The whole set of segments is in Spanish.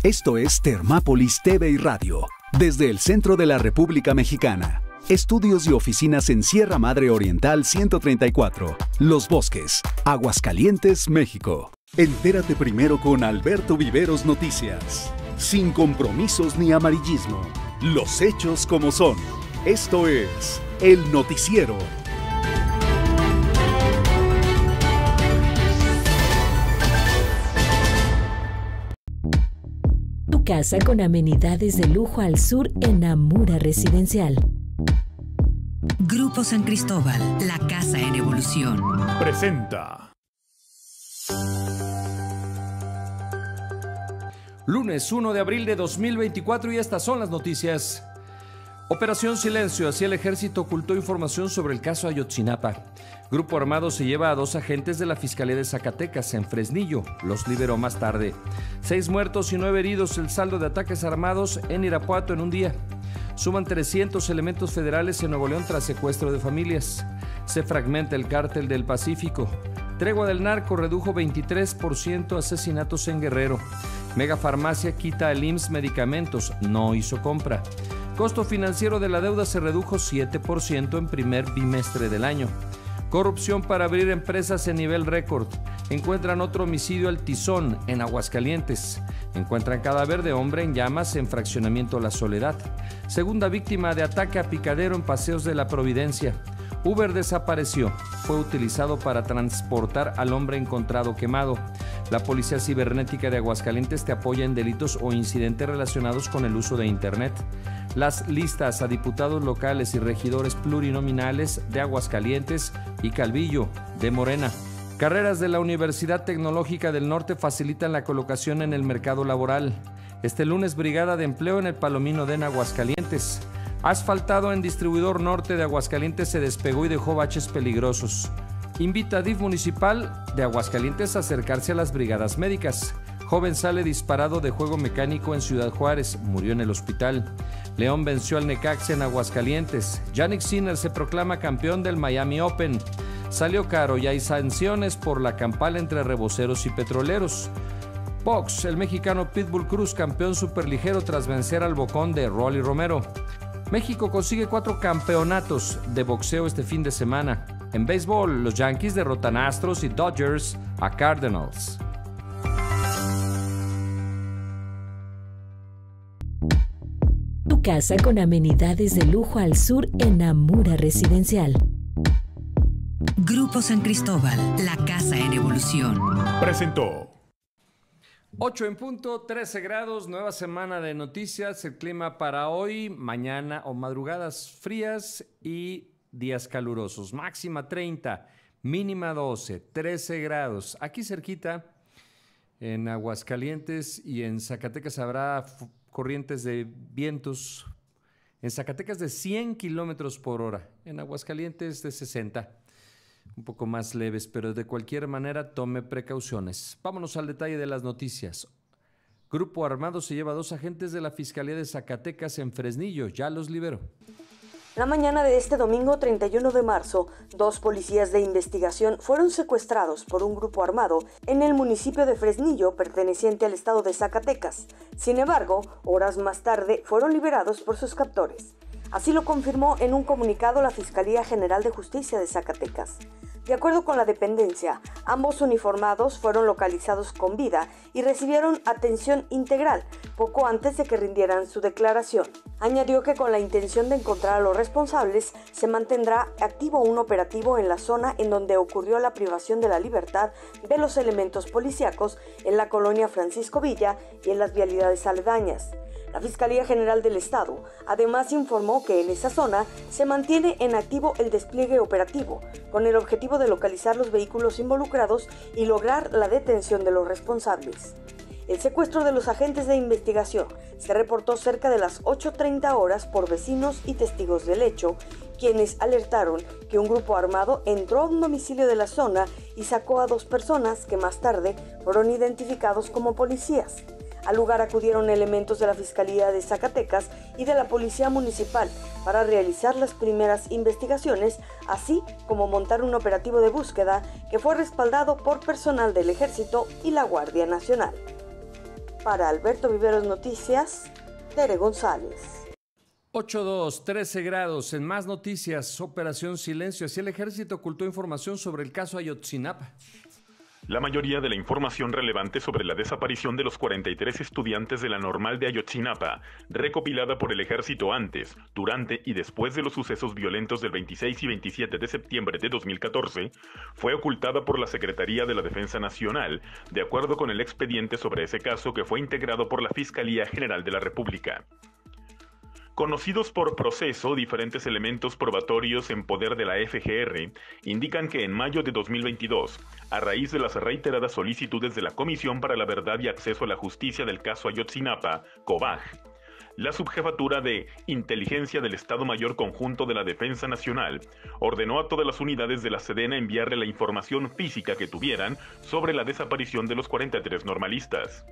Esto es Termápolis TV y Radio, desde el centro de la República Mexicana. Estudios y oficinas en Sierra Madre Oriental 134, Los Bosques, Aguascalientes, México. Entérate primero con Alberto Viveros Noticias. Sin compromisos ni amarillismo. Los hechos como son. Esto es El Noticiero. Tu casa con amenidades de lujo al sur en Amura Residencial. Grupo San Cristóbal, la casa en evolución. Presenta. Lunes 1 de abril de 2024 y estas son las noticias. Operación Silencio. Así el ejército ocultó información sobre el caso Ayotzinapa. Grupo armado se lleva a 2 agentes de la Fiscalía de Zacatecas en Fresnillo. Los liberó más tarde. 6 muertos y 9 heridos el saldo de ataques armados en Irapuato en un día. Suman 300 elementos federales en Nuevo León tras secuestro de familias. Se fragmenta el cártel del Pacífico. Tregua del narco redujo 23% asesinatos en Guerrero. Megafarmacia quita al IMSS medicamentos, no hizo compra. Costo financiero de la deuda se redujo 7% en primer bimestre del año. Corrupción para abrir empresas en nivel récord. Encuentran otro homicidio al Tizón en Aguascalientes. Encuentran cadáver de hombre en llamas en fraccionamiento La Soledad. Segunda víctima de ataque a picadero en Paseos de la Providencia. Uber desapareció. Fue utilizado para transportar al hombre encontrado quemado. La Policía Cibernética de Aguascalientes te apoya en delitos o incidentes relacionados con el uso de Internet. Las listas a diputados locales y regidores plurinominales de Aguascalientes y Calvillo, de Morena. Carreras de la Universidad Tecnológica del Norte facilitan la colocación en el mercado laboral. Este lunes, Brigada de Empleo en el Palomino de Aguascalientes. Asfaltado en Distribuidor Norte de Aguascalientes se despegó y dejó baches peligrosos. Invita a DIF municipal de Aguascalientes a acercarse a las brigadas médicas. Joven sale disparado de juego mecánico en Ciudad Juárez, murió en el hospital. León venció al Necaxa en Aguascalientes. Jannik Sinner se proclama campeón del Miami Open. Salió caro y hay sanciones por la campal entre reboceros y petroleros. Box, el mexicano Pitbull Cruz, campeón superligero tras vencer al bocón de Rolly Romero. México consigue 4 campeonatos de boxeo este fin de semana. En béisbol, los Yankees derrotan a Astros y Dodgers a Cardinals. Tu casa con amenidades de lujo al sur en Amura Residencial. Grupo San Cristóbal, la casa en evolución. Presentó. 8 en punto, 13 grados, nueva semana de noticias. El clima para hoy, mañana o madrugadas frías y días calurosos. Máxima 30, mínima 12, 13 grados. Aquí cerquita, en Aguascalientes y en Zacatecas habrá corrientes de vientos. En Zacatecas de 100 kilómetros por hora. En Aguascalientes de 60. Un poco más leves, pero de cualquier manera tome precauciones. Vámonos al detalle de las noticias. Grupo armado se lleva a 2 agentes de la Fiscalía de Zacatecas en Fresnillo. Ya los liberó. La mañana de este domingo 31 de marzo, 2 policías de investigación fueron secuestrados por un grupo armado en el municipio de Fresnillo, perteneciente al estado de Zacatecas. Sin embargo, horas más tarde fueron liberados por sus captores. Así lo confirmó en un comunicado la Fiscalía General de Justicia de Zacatecas. De acuerdo con la dependencia, ambos uniformados fueron localizados con vida y recibieron atención integral poco antes de que rindieran su declaración. Añadió que con la intención de encontrar a los responsables, se mantendrá activo un operativo en la zona en donde ocurrió la privación de la libertad de los elementos policíacos en la colonia Francisco Villa y en las vialidades aledañas. La Fiscalía General del Estado además informó que en esa zona se mantiene en activo el despliegue operativo, con el objetivo de localizar los vehículos involucrados y lograr la detención de los responsables. El secuestro de los agentes de investigación se reportó cerca de las 8:30 horas por vecinos y testigos del hecho, quienes alertaron que un grupo armado entró a un domicilio de la zona y sacó a 2 personas que más tarde fueron identificados como policías. Al lugar acudieron elementos de la Fiscalía de Zacatecas y de la Policía Municipal para realizar las primeras investigaciones, así como montar un operativo de búsqueda que fue respaldado por personal del Ejército y la Guardia Nacional. Para Alberto Viveros Noticias, Tere González. 8-2, 13 grados. En más noticias, Operación Silencio. Así el ejército ocultó información sobre el caso Ayotzinapa. La mayoría de la información relevante sobre la desaparición de los 43 estudiantes de la Normal de Ayotzinapa, recopilada por el ejército antes, durante y después de los sucesos violentos del 26 y 27 de septiembre de 2014, fue ocultada por la Secretaría de la Defensa Nacional, de acuerdo con el expediente sobre ese caso que fue integrado por la Fiscalía General de la República. Conocidos por proceso, diferentes elementos probatorios en poder de la FGR indican que en mayo de 2022, a raíz de las reiteradas solicitudes de la Comisión para la Verdad y Acceso a la Justicia del caso Ayotzinapa, COBAG, la Subjefatura de Inteligencia del Estado Mayor Conjunto de la Defensa Nacional ordenó a todas las unidades de la Sedena enviarle la información física que tuvieran sobre la desaparición de los 43 normalistas.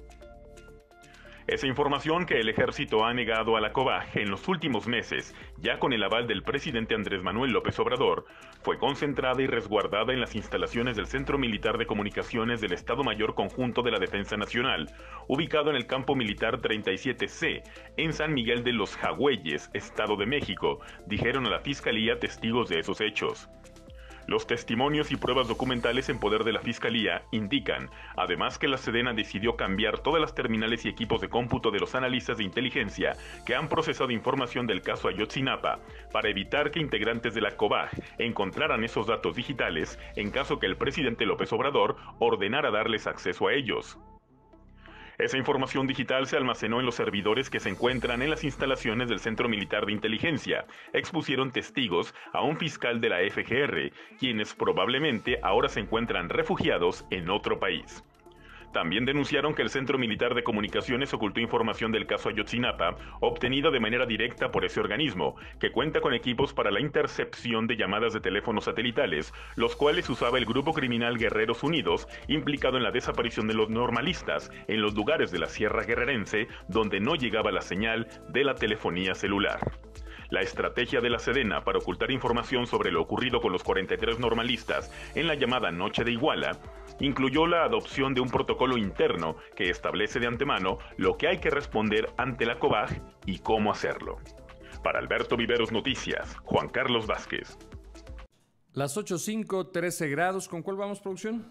Esa información que el ejército ha negado a la COBAG en los últimos meses, ya con el aval del presidente Andrés Manuel López Obrador, fue concentrada y resguardada en las instalaciones del Centro Militar de Comunicaciones del Estado Mayor Conjunto de la Defensa Nacional, ubicado en el Campo Militar 37C, en San Miguel de los Jagüeyes, Estado de México, dijeron a la Fiscalía testigos de esos hechos. Los testimonios y pruebas documentales en poder de la Fiscalía indican, además, que la Sedena decidió cambiar todas las terminales y equipos de cómputo de los analistas de inteligencia que han procesado información del caso Ayotzinapa para evitar que integrantes de la COBAG encontraran esos datos digitales en caso que el presidente López Obrador ordenara darles acceso a ellos. Esa información digital se almacenó en los servidores que se encuentran en las instalaciones del Centro Militar de Inteligencia, expusieron testigos a un fiscal de la FGR, quienes probablemente ahora se encuentran refugiados en otro país. También denunciaron que el Centro Militar de Comunicaciones ocultó información del caso Ayotzinapa, obtenida de manera directa por ese organismo, que cuenta con equipos para la intercepción de llamadas de teléfonos satelitales, los cuales usaba el grupo criminal Guerreros Unidos, implicado en la desaparición de los normalistas en los lugares de la Sierra Guerrerense, donde no llegaba la señal de la telefonía celular. La estrategia de la Sedena para ocultar información sobre lo ocurrido con los 43 normalistas en la llamada Noche de Iguala incluyó la adopción de un protocolo interno que establece de antemano lo que hay que responder ante la COBAG y cómo hacerlo. Para Alberto Viveros Noticias, Juan Carlos Vázquez. Las 8:05, 13 grados. ¿Con cuál vamos, producción?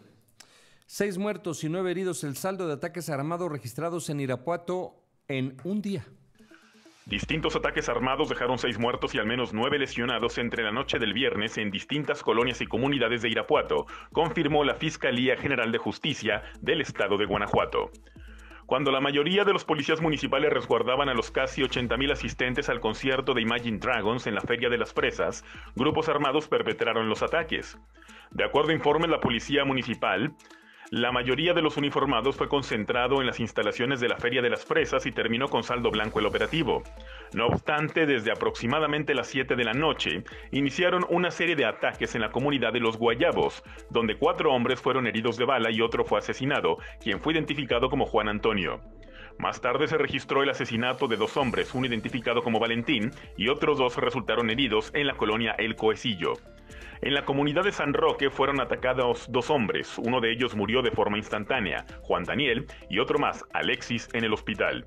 6 muertos y 9 heridos. El saldo de ataques armados registrados en Irapuato en un día. Distintos ataques armados dejaron 6 muertos y al menos 9 lesionados entre la noche del viernes en distintas colonias y comunidades de Irapuato, confirmó la Fiscalía General de Justicia del estado de Guanajuato. Cuando la mayoría de los policías municipales resguardaban a los casi 80,000 asistentes al concierto de Imagine Dragons en la Feria de las Fresas, grupos armados perpetraron los ataques. De acuerdo a informes de la Policía Municipal, la mayoría de los uniformados fue concentrado en las instalaciones de la Feria de las Fresas y terminó con saldo blanco el operativo. No obstante, desde aproximadamente las 7 de la noche, iniciaron una serie de ataques en la comunidad de Los Guayabos, donde 4 hombres fueron heridos de bala y otro fue asesinado, quien fue identificado como Juan Antonio. Más tarde se registró el asesinato de 2 hombres, uno identificado como Valentín y otros 2 resultaron heridos en la colonia El Coecillo. En la comunidad de San Roque fueron atacados 2 hombres, uno de ellos murió de forma instantánea, Juan Daniel, y otro más, Alexis, en el hospital.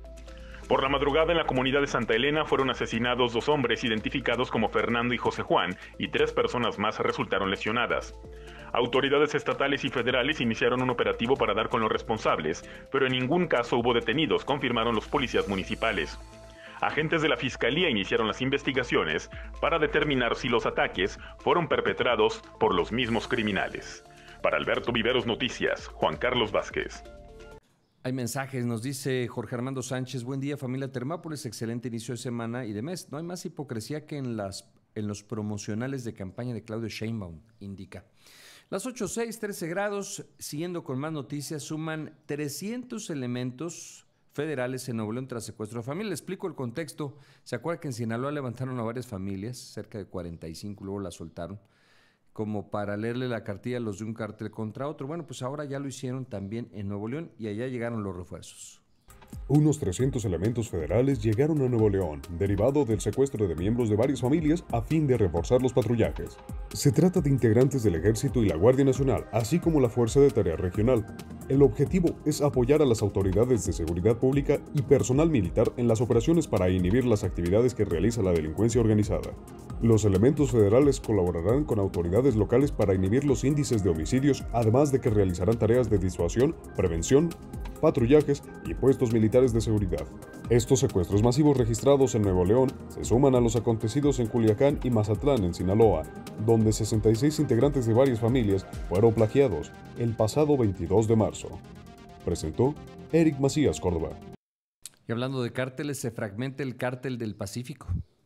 Por la madrugada en la comunidad de Santa Elena fueron asesinados 2 hombres identificados como Fernando y José Juan, y 3 personas más resultaron lesionadas. Autoridades estatales y federales iniciaron un operativo para dar con los responsables, pero en ningún caso hubo detenidos, confirmaron los policías municipales. Agentes de la Fiscalía iniciaron las investigaciones para determinar si los ataques fueron perpetrados por los mismos criminales. Para Alberto Viveros Noticias, Juan Carlos Vázquez. Hay mensajes, nos dice Jorge Armando Sánchez. Buen día, familia Termápolis, excelente inicio de semana y de mes. No hay más hipocresía que en los promocionales de campaña de Claudio Sheinbaum, indica. Las 8:06, 13 grados, siguiendo con más noticias, suman 300 elementos federales en Nuevo León tras secuestro de familia. Le explico el contexto. ¿Se acuerda que en Sinaloa levantaron a varias familias, cerca de 45, luego las soltaron, como para leerle la cartilla a los de un cártel contra otro? Bueno, pues ahora ya lo hicieron también en Nuevo León y allá llegaron los refuerzos. Unos 300 elementos federales llegaron a Nuevo León, derivado del secuestro de miembros de varias familias a fin de reforzar los patrullajes. Se trata de integrantes del Ejército y la Guardia Nacional, así como la Fuerza de Tarea Regional. El objetivo es apoyar a las autoridades de seguridad pública y personal militar en las operaciones para inhibir las actividades que realiza la delincuencia organizada. Los elementos federales colaborarán con autoridades locales para inhibir los índices de homicidios, además de que realizarán tareas de disuasión, prevención, patrullajes y puestos militares de seguridad. Estos secuestros masivos registrados en Nuevo León se suman a los acontecidos en Culiacán y Mazatlán, en Sinaloa, donde 66 integrantes de varias familias fueron plagiados el pasado 22 de marzo. Presentó Eric Macías Córdoba. Y hablando de cárteles, se fragmenta el Cártel del Pacífico.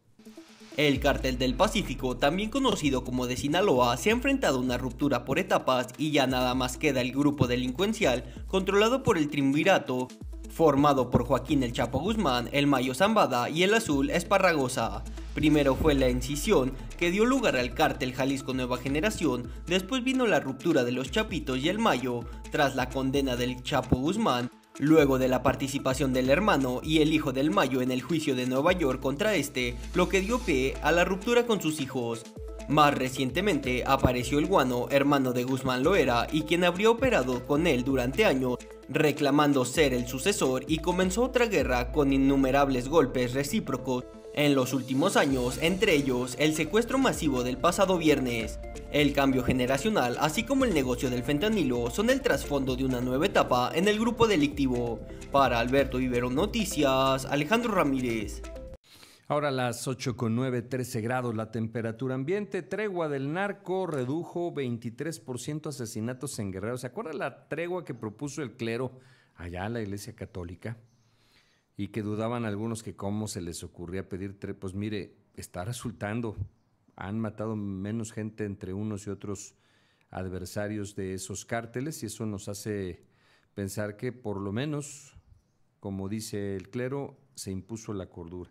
El Cártel del Pacífico, también conocido como de Sinaloa, se ha enfrentado a una ruptura por etapas y ya nada más queda el grupo delincuencial controlado por el Triunvirato, formado por Joaquín El Chapo Guzmán, el Mayo Zambada y el Azul Esparragosa. Primero fue la incisión que dio lugar al Cártel Jalisco Nueva Generación, después vino la ruptura de los Chapitos y el Mayo, tras la condena del Chapo Guzmán, luego de la participación del hermano y el hijo del Mayo en el juicio de Nueva York contra este, lo que dio pie a la ruptura con sus hijos. Más recientemente apareció el Guano, hermano de Guzmán Loera, y quien habría operado con él durante años, reclamando ser el sucesor, y comenzó otra guerra con innumerables golpes recíprocos en los últimos años, entre ellos el secuestro masivo del pasado viernes. El cambio generacional, así como el negocio del fentanilo, son el trasfondo de una nueva etapa en el grupo delictivo. Para Alberto Ibero Noticias, Alejandro Ramírez. Ahora las 8:09, 13 grados la temperatura ambiente. Tregua del narco redujo 23% asesinatos en Guerrero. ¿Se acuerda la tregua que propuso el clero allá en la Iglesia Católica? Y que dudaban algunos que cómo se les ocurría pedir pues mire, está resultando. Han matado menos gente entre unos y otros adversarios de esos cárteles y eso nos hace pensar que por lo menos, como dice el clero, se impuso la cordura.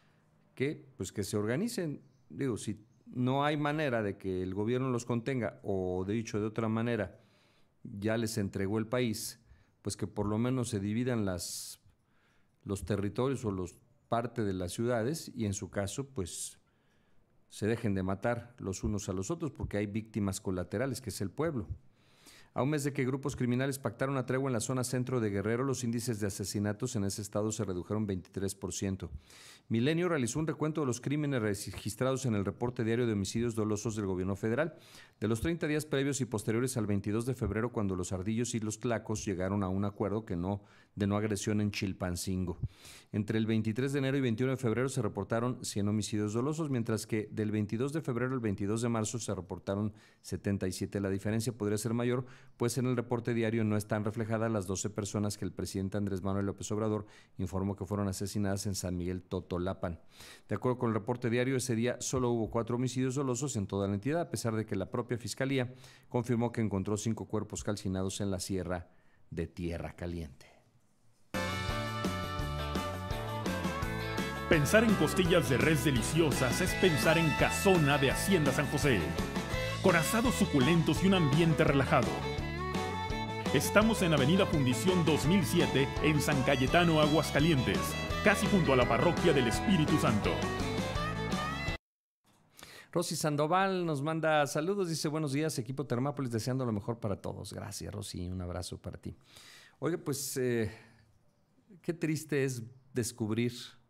Pues que se organicen. Digo, si no hay manera de que el gobierno los contenga o dicho de otra manera, ya les entregó el país, pues que por lo menos se dividan los territorios o parte de las ciudades y en su caso, pues se dejen de matar los unos a los otros porque hay víctimas colaterales, que es el pueblo. A un mes de que grupos criminales pactaron una tregua en la zona centro de Guerrero, los índices de asesinatos en ese estado se redujeron 23%. Milenio realizó un recuento de los crímenes registrados en el reporte diario de homicidios dolosos del gobierno federal. De los 30 días previos y posteriores al 22 de febrero, cuando los Ardillos y los Tlacos llegaron a un acuerdo de no agresión en Chilpancingo. Entre el 23 de enero y 21 de febrero se reportaron 100 homicidios dolosos, mientras que del 22 de febrero al 22 de marzo se reportaron 77. La diferencia podría ser mayor, pues en el reporte diario no están reflejadas las 12 personas que el presidente Andrés Manuel López Obrador informó que fueron asesinadas en San Miguel Totolapan. De acuerdo con el reporte diario, ese día solo hubo 4 homicidios dolosos en toda la entidad, a pesar de que la propia Fiscalía confirmó que encontró 5 cuerpos calcinados en la sierra de Tierra Caliente. Pensar en costillas de res deliciosas es pensar en Casona de Hacienda San José. Con asados suculentos y un ambiente relajado. Estamos en Avenida Fundición 2007 en San Cayetano, Aguascalientes, casi junto a la Parroquia del Espíritu Santo. Rosy Sandoval nos manda saludos, dice buenos días, equipo Termápolis, deseando lo mejor para todos. Gracias, Rosy, un abrazo para ti. Oye, pues qué triste es descubrir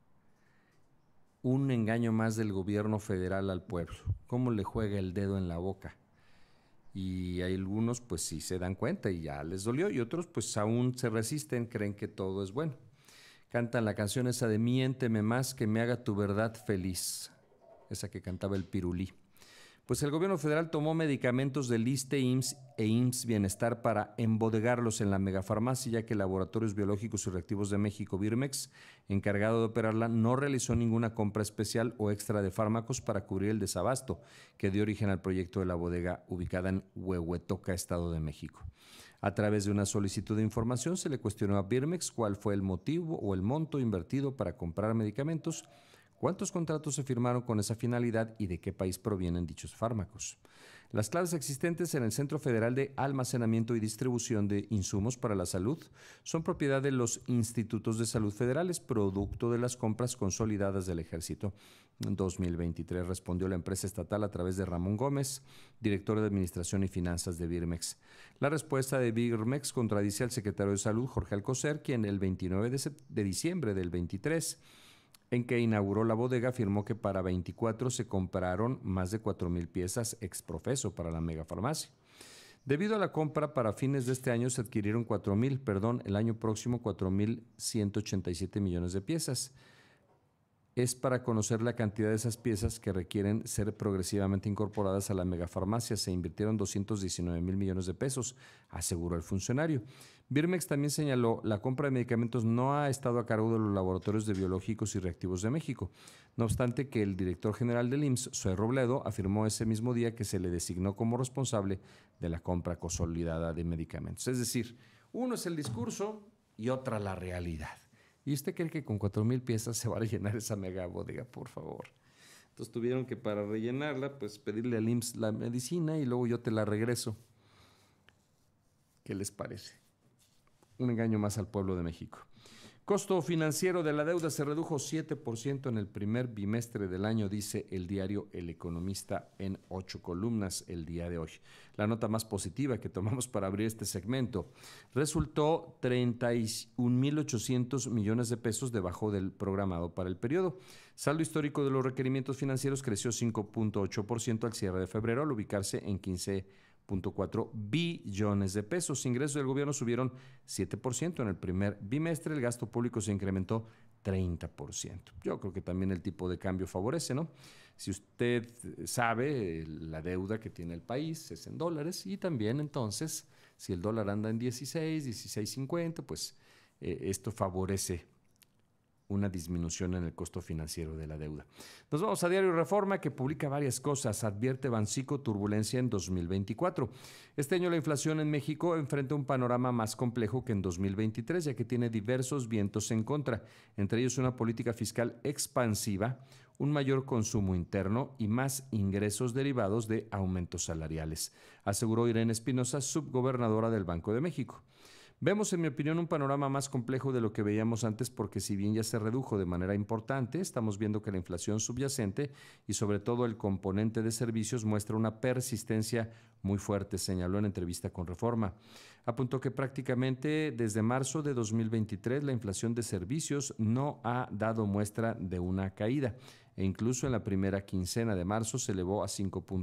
un engaño más del gobierno federal al pueblo, cómo le juega el dedo en la boca. Y hay algunos pues sí se dan cuenta y ya les dolió, y otros pues aún se resisten, creen que todo es bueno. Cantan la canción esa de Miénteme más que me haga tu verdad feliz, esa que cantaba el Pirulí. Pues el gobierno federal tomó medicamentos del ISSSTE, IMSS e IMSS Bienestar para embodegarlos en la megafarmacia, ya que Laboratorios Biológicos y Reactivos de México, Birmex, encargado de operarla, no realizó ninguna compra especial o extra de fármacos para cubrir el desabasto que dio origen al proyecto de la bodega ubicada en Huehuetoca, Estado de México. A través de una solicitud de información se le cuestionó a Birmex cuál fue el motivo o el monto invertido para comprar medicamentos, ¿Cuántos contratos se firmaron con esa finalidad y de qué país provienen dichos fármacos? Las claves existentes en el Centro Federal de Almacenamiento y Distribución de Insumos para la Salud son propiedad de los Institutos de Salud Federales, producto de las compras consolidadas del Ejército. En 2023 respondió la empresa estatal a través de Ramón Gómez, director de Administración y Finanzas de Birmex. La respuesta de Birmex contradice al secretario de Salud, Jorge Alcocer, quien el 29 de diciembre del 23 en que inauguró la bodega, afirmó que para 24 se compraron más de 4,000 piezas exprofeso para la megafarmacia. Debido a la compra, para fines de este año se adquirieron el año próximo 4,187 millones de piezas. Es para conocer la cantidad de esas piezas que requieren ser progresivamente incorporadas a la megafarmacia. Se invirtieron 219,000 millones de pesos, aseguró el funcionario. Birmex también señaló, la compra de medicamentos no ha estado a cargo de los laboratorios de biológicos y reactivos de México. No obstante que el director general del IMSS, Zoe Robledo, afirmó ese mismo día que se le designó como responsable de la compra consolidada de medicamentos. Es decir, uno es el discurso y otra la realidad. ¿Y usted cree que con 4,000 piezas se va a rellenar esa mega bodega? Por favor. Entonces tuvieron que, para rellenarla, pues pedirle al IMSS la medicina y luego yo te la regreso. ¿Qué les parece? Un engaño más al pueblo de México. Costo financiero de la deuda se redujo 7% en el primer bimestre del año, dice el diario El Economista en 8 columnas el día de hoy. La nota más positiva que tomamos para abrir este segmento resultó 31,800 millones de pesos debajo del programado para el periodo. Saldo histórico de los requerimientos financieros creció 5.8% al cierre de febrero, al ubicarse en 15.4 billones de pesos. Ingresos del gobierno subieron 7% en el primer bimestre, el gasto público se incrementó 30%. Yo creo que también el tipo de cambio favorece, ¿no? Si usted sabe, la deuda que tiene el país es en dólares y también entonces, si el dólar anda en 16.50, pues esto favorece una disminución en el costo financiero de la deuda. Nos vamos a Diario Reforma, que publica varias cosas. Advierte Bancico turbulencia en 2024. Este año la inflación en México enfrenta un panorama más complejo que en 2023, ya que tiene diversos vientos en contra, entre ellos una política fiscal expansiva, un mayor consumo interno y más ingresos derivados de aumentos salariales, aseguró Irene Espinosa, subgobernadora del Banco de México. Vemos, en mi opinión, un panorama más complejo de lo que veíamos antes, porque si bien ya se redujo de manera importante, estamos viendo que la inflación subyacente y sobre todo el componente de servicios muestra una persistencia muy fuerte, señaló en entrevista con Reforma. Apuntó que prácticamente desde marzo de 2023 la inflación de servicios no ha dado muestra de una caída e incluso en la primera quincena de marzo se elevó a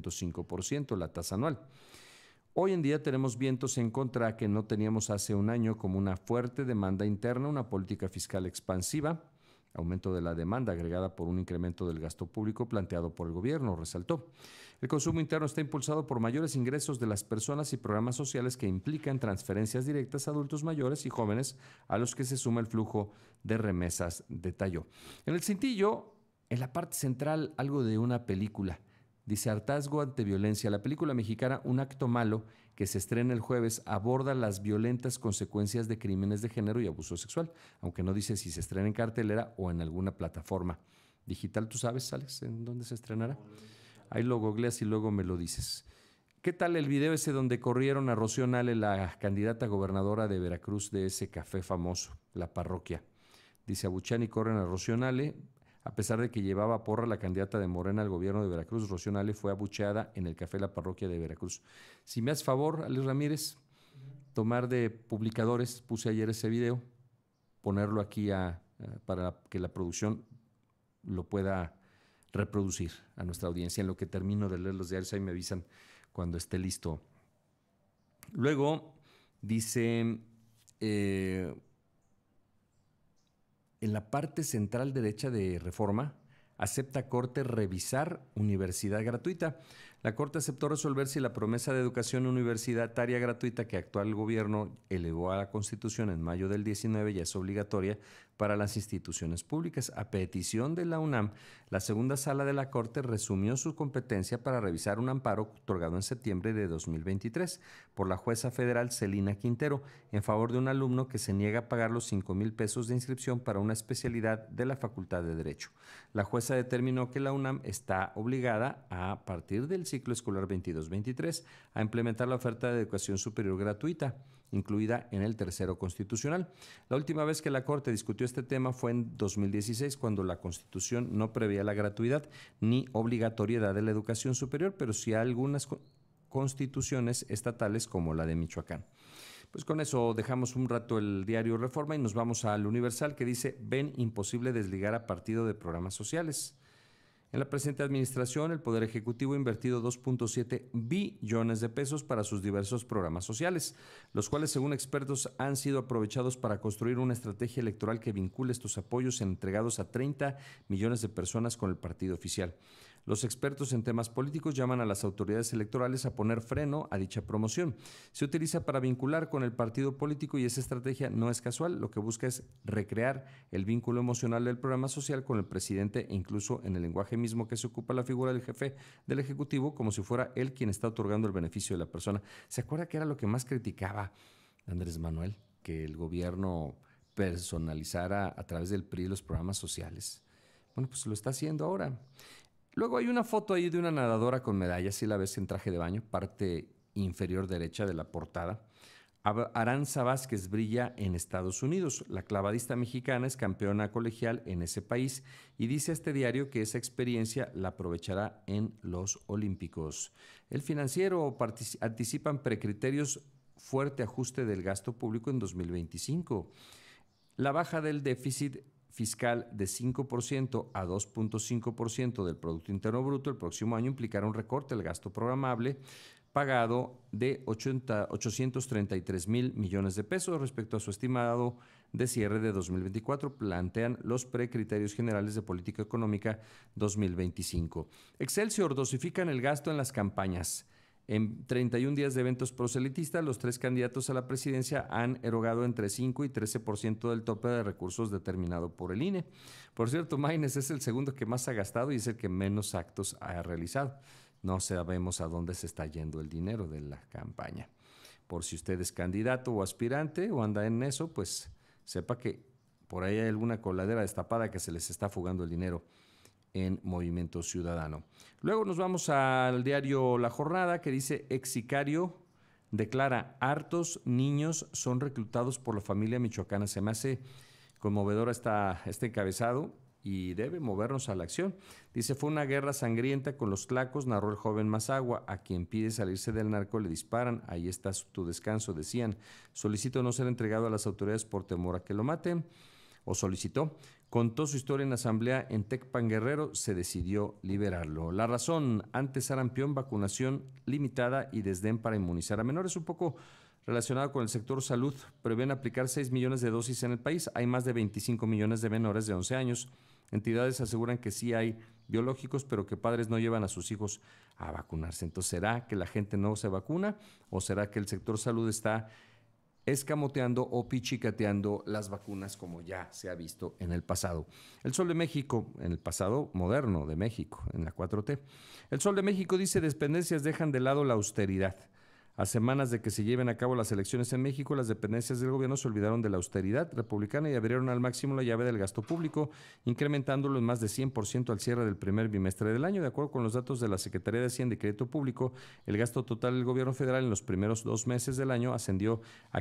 5.5% la tasa anual. Hoy en día tenemos vientos en contra que no teníamos hace un año, como una fuerte demanda interna, una política fiscal expansiva, aumento de la demanda agregada por un incremento del gasto público planteado por el gobierno, resaltó. El consumo interno está impulsado por mayores ingresos de las personas y programas sociales que implican transferencias directas a adultos mayores y jóvenes, a los que se suma el flujo de remesas, detalló. En el cintillo, en la parte central, algo de una película. Dice: hartazgo ante violencia. La película mexicana Un acto malo, que se estrena el jueves, aborda las violentas consecuencias de crímenes de género y abuso sexual, aunque no dice si se estrena en cartelera o en alguna plataforma digital. ¿Tú sabes, Alex, en dónde se estrenará? Ahí lo googleas y luego me lo dices. ¿Qué tal el video ese donde corrieron a Rocío Nale, la candidata gobernadora de Veracruz, de ese café famoso, La Parroquia? Dice: abuchean y corren a Rocío Nale. A pesar de que llevaba porra la candidata de Morena al gobierno de Veracruz, Rocío Nale fue abucheada en el café La Parroquia de Veracruz. Si me haces favor, Alex Ramírez, tomar de publicadores, puse ayer ese video, ponerlo aquí para que la producción lo pueda reproducir a nuestra audiencia. En lo que termino de leer los diarios, ahí me avisan cuando esté listo. Luego dice... en la parte central derecha de Reforma, acepta Corte revisar universidad gratuita. La Corte aceptó resolver si la promesa de educación universitaria gratuita que actual gobierno elevó a la Constitución en mayo del 19 ya es obligatoria para las instituciones públicas. A petición de la UNAM, la segunda sala de la Corte resumió su competencia para revisar un amparo otorgado en septiembre de 2023 por la jueza federal Celina Quintero en favor de un alumno que se niega a pagar los 5,000 pesos de inscripción para una especialidad de la Facultad de Derecho. La jueza determinó que la UNAM está obligada a partir del ciclo escolar 22-23 a implementar la oferta de educación superior gratuita, incluida en el tercero constitucional. La última vez que la Corte discutió este tema fue en 2016, cuando la Constitución no preveía la gratuidad ni obligatoriedad de la educación superior, pero sí algunas constituciones estatales como la de Michoacán. Pues con eso dejamos un rato el diario Reforma y nos vamos al Universal, que dice: ven imposible desligar a partido de programas sociales. En la presente administración, el Poder Ejecutivo ha invertido 2.7 billones de pesos para sus diversos programas sociales, los cuales, según expertos, han sido aprovechados para construir una estrategia electoral que vincule estos apoyos entregados a 30 millones de personas con el partido oficial. Los expertos en temas políticos llaman a las autoridades electorales a poner freno a dicha promoción. Se utiliza para vincular con el partido político y esa estrategia no es casual. Lo que busca es recrear el vínculo emocional del programa social con el presidente e incluso en el lenguaje mismo que se ocupa la figura del jefe del Ejecutivo, como si fuera él quien está otorgando el beneficio de la persona. ¿Se acuerda que era lo que más criticaba Andrés Manuel? Que el gobierno personalizara a través del PRI los programas sociales. Bueno, pues lo está haciendo ahora. Luego hay una foto ahí de una nadadora con medallas, si la ves en traje de baño, parte inferior derecha de la portada. Aranza Vázquez brilla en Estados Unidos. La clavadista mexicana es campeona colegial en ese país y dice a este diario que esa experiencia la aprovechará en los Olímpicos. El Financiero anticipan precriterios, fuerte ajuste del gasto público en 2025. La baja del déficit fiscal de 5% a 2.5% del Producto Interno Bruto el próximo año implicará un recorte del gasto programable pagado de 833 mil millones de pesos respecto a su estimado de cierre de 2024, plantean los precriterios generales de política económica 2025. Excelsior: dosifican el gasto en las campañas. En 31 días de eventos proselitistas, los tres candidatos a la presidencia han erogado entre 5 y 13% del tope de recursos determinado por el INE. Por cierto, Maines es el segundo que más ha gastado y es el que menos actos ha realizado. No sabemos a dónde se está yendo el dinero de la campaña. Por si usted es candidato o aspirante o anda en eso, pues sepa que por ahí hay alguna coladera destapada que se les está fugando el dinero en Movimiento Ciudadano. Luego nos vamos al diario La Jornada, que dice: ex sicario declara: hartos niños son reclutados por la familia michoacana. Se me hace conmovedor este encabezado y debe movernos a la acción. Dice: fue una guerra sangrienta con los tlacos, narró el joven Mazagua, a quien pide salirse del narco le disparan. Ahí está tu descanso, decían. Solicito no ser entregado a las autoridades por temor a que lo maten. O solicitó. Contó su historia en asamblea en Tecpan, Guerrero. Se decidió liberarlo. La razón: ante sarampión, vacunación limitada y desdén para inmunizar a menores. Un poco relacionado con el sector salud. Prevén aplicar 6 millones de dosis en el país. Hay más de 25 millones de menores de 11 años. Entidades aseguran que sí hay biológicos, pero que padres no llevan a sus hijos a vacunarse. Entonces, ¿será que la gente no se vacuna o será que el sector salud está escamoteando o pichicateando las vacunas, como ya se ha visto en el pasado? El Sol de México, en el pasado moderno de México, en la 4T. El Sol de México dice: dependencias dejan de lado la austeridad. A semanas de que se lleven a cabo las elecciones en México, las dependencias del gobierno se olvidaron de la austeridad republicana y abrieron al máximo la llave del gasto público, incrementándolo en más de 100% al cierre del primer bimestre del año. De acuerdo con los datos de la Secretaría de Hacienda y Crédito Público, el gasto total del gobierno federal en los primeros 2 meses del año ascendió a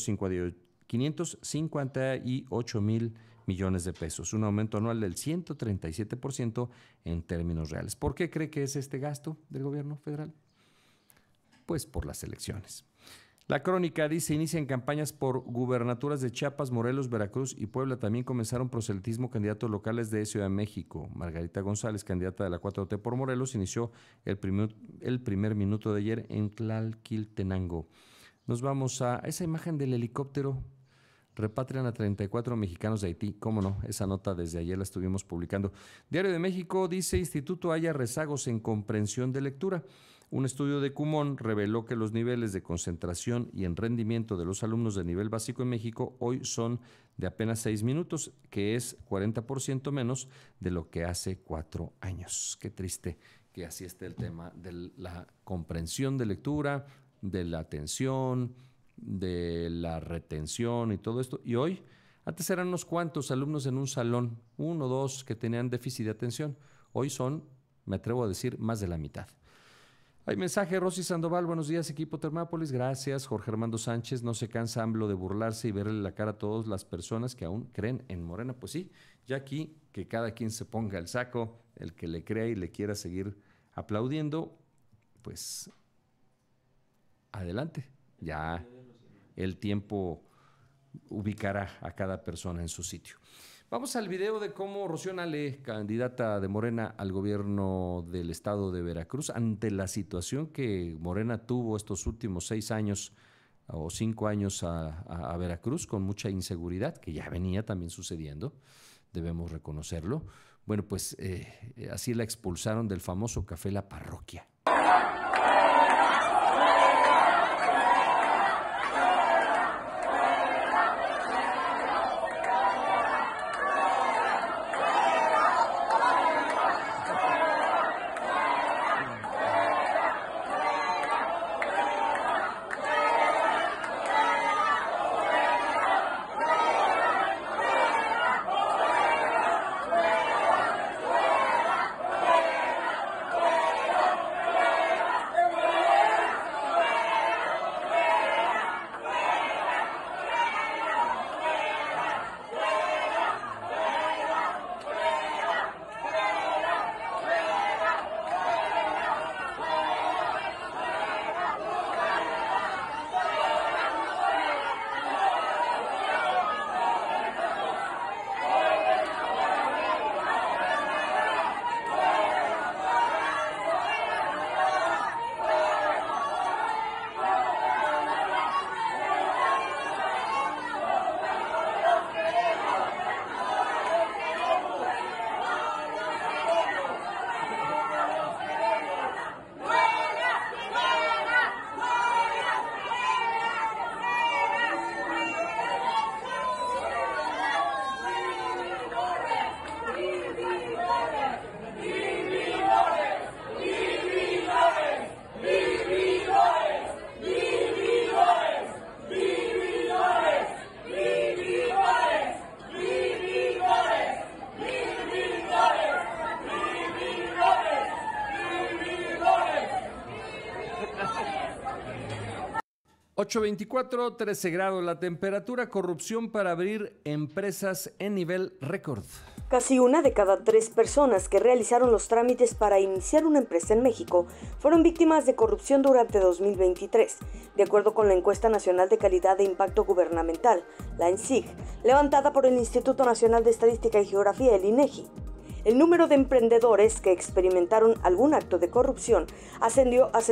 558 mil millones de pesos, un aumento anual del 137% en términos reales. ¿Por qué cree que es este gasto del gobierno federal? Pues por las elecciones. La Crónica dice: inician campañas por gubernaturas de Chiapas, Morelos, Veracruz y Puebla. También comenzaron proselitismo candidatos locales de Ciudad de México. Margarita González, candidata de la 4T por Morelos, inició el primer minuto de ayer en Tlalquiltenango. Nos vamos a esa imagen del helicóptero. Repatrian a 34 mexicanos de Haití. ¿Cómo no? Esa nota desde ayer la estuvimos publicando. Diario de México dice: Instituto halla rezagos en comprensión de lectura. Un estudio de Kumon reveló que los niveles de concentración y en rendimiento de los alumnos de nivel básico en México hoy son de apenas 6 minutos, que es 40% menos de lo que hace 4 años. Qué triste que así esté el tema de la comprensión de lectura, de la atención, de la retención y todo esto. Y hoy, antes eran unos cuantos alumnos en un salón, 1 o 2 que tenían déficit de atención. Hoy son, me atrevo a decir, más de la mitad. Hay mensaje, Rosy Sandoval, buenos días, equipo Termápolis, gracias. Jorge Armando Sánchez, no se cansa AMLO de burlarse y verle la cara a todas las personas que aún creen en Morena. Pues sí, ya aquí que cada quien se ponga el saco, el que le crea y le quiera seguir aplaudiendo, pues adelante, ya el tiempo ubicará a cada persona en su sitio. Vamos al video de cómo Rocío Nale, candidata de Morena al gobierno del estado de Veracruz, ante la situación que Morena tuvo estos últimos 6 años o 5 años a Veracruz, con mucha inseguridad, que ya venía también sucediendo, debemos reconocerlo. Bueno, pues así la expulsaron del famoso café La Parroquia. ...8:24, 13 grados la temperatura, corrupción para abrir empresas en nivel récord. Casi 1 de cada 3 personas que realizaron los trámites para iniciar una empresa en México fueron víctimas de corrupción durante 2023, de acuerdo con la Encuesta Nacional de Calidad de Impacto Gubernamental, la ENSIG, levantada por el Instituto Nacional de Estadística y Geografía, el INEGI. El número de emprendedores que experimentaron algún acto de corrupción ascendió a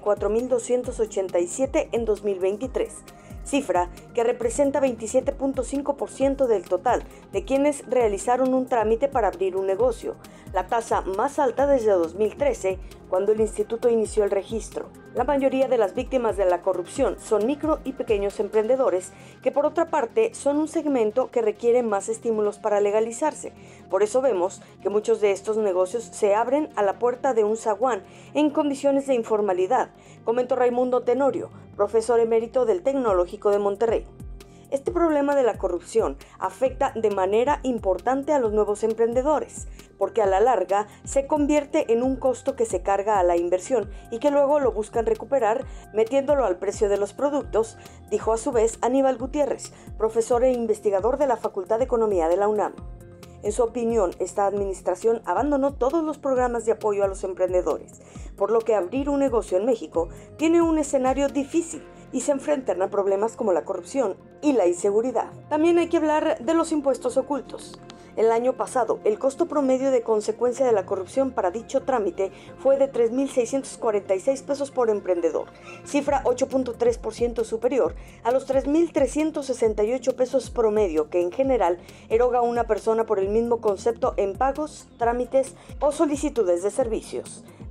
74.287 en 2023, cifra que representa 27.5% del total de quienes realizaron un trámite para abrir un negocio, la tasa más alta desde 2013, cuando el instituto inició el registro. La mayoría de las víctimas de la corrupción son micro y pequeños emprendedores, que por otra parte son un segmento que requiere más estímulos para legalizarse. Por eso vemos que muchos de estos negocios se abren a la puerta de un zaguán en condiciones de informalidad, comentó Raimundo Tenorio, profesor emérito del Tecnológico de Monterrey. Este problema de la corrupción afecta de manera importante a los nuevos emprendedores, porque a la larga se convierte en un costo que se carga a la inversión y que luego lo buscan recuperar metiéndolo al precio de los productos, dijo a su vez Aníbal Gutiérrez, profesor e investigador de la Facultad de Economía de la UNAM. En su opinión, esta administración abandonó todos los programas de apoyo a los emprendedores, por lo que abrir un negocio en México tiene un escenario difícil y se enfrentan a problemas como la corrupción y la inseguridad. También hay que hablar de los impuestos ocultos. El año pasado, el costo promedio de consecuencia de la corrupción para dicho trámite fue de 3.646 pesos por emprendedor, cifra 8.3% superior a los 3.368 pesos promedio que en general eroga una persona por el mismo concepto en pagos, trámites o solicitudes de servicios.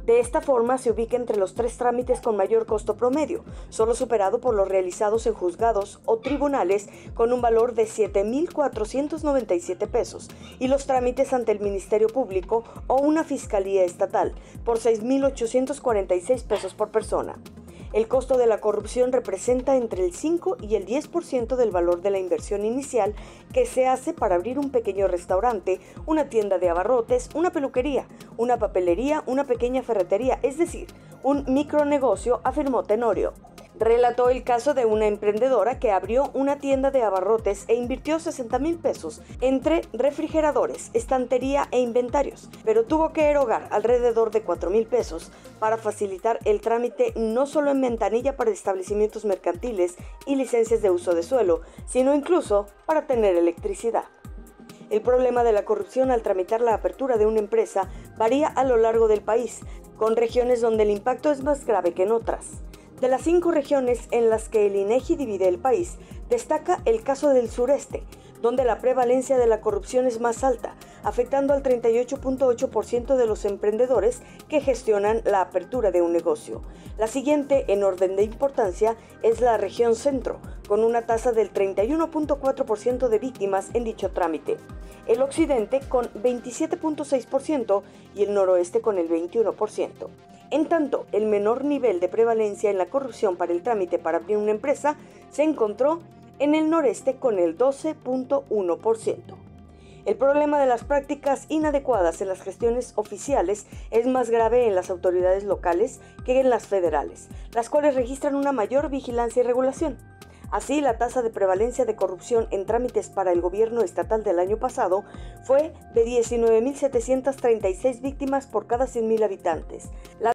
De esta forma se ubica entre los 3 trámites con mayor costo promedio, solo superado por los realizados en juzgados o tribunales con un valor de 7,497 pesos y los trámites ante el Ministerio Público o una fiscalía estatal por 6,846 pesos por persona. El costo de la corrupción representa entre el 5 y el 10% del valor de la inversión inicial que se hace para abrir un pequeño restaurante, una tienda de abarrotes, una peluquería, una papelería, una pequeña ferretería, es decir, un micronegocio, afirmó Tenorio. Relató el caso de una emprendedora que abrió una tienda de abarrotes e invirtió 60,000 pesos entre refrigeradores, estantería e inventarios, pero tuvo que erogar alrededor de 4,000 pesos para facilitar el trámite no solo en ventanilla para establecimientos mercantiles y licencias de uso de suelo, sino incluso para tener electricidad. El problema de la corrupción al tramitar la apertura de una empresa varía a lo largo del país, con regiones donde el impacto es más grave que en otras. De las 5 regiones en las que el INEGI divide el país, destaca el caso del sureste, donde la prevalencia de la corrupción es más alta, afectando al 38,8% de los emprendedores que gestionan la apertura de un negocio. La siguiente en orden de importancia es la región centro, con una tasa del 31,4% de víctimas en dicho trámite, el occidente con 27,6% y el noroeste con el 21%. En tanto, el menor nivel de prevalencia en la corrupción para el trámite para abrir una empresa se encontró en el noreste con el 12,1%. El problema de las prácticas inadecuadas en las gestiones oficiales es más grave en las autoridades locales que en las federales, las cuales registran una mayor vigilancia y regulación. Así, la tasa de prevalencia de corrupción en trámites para el gobierno estatal del año pasado fue de 19,736 víctimas por cada 100,000 habitantes.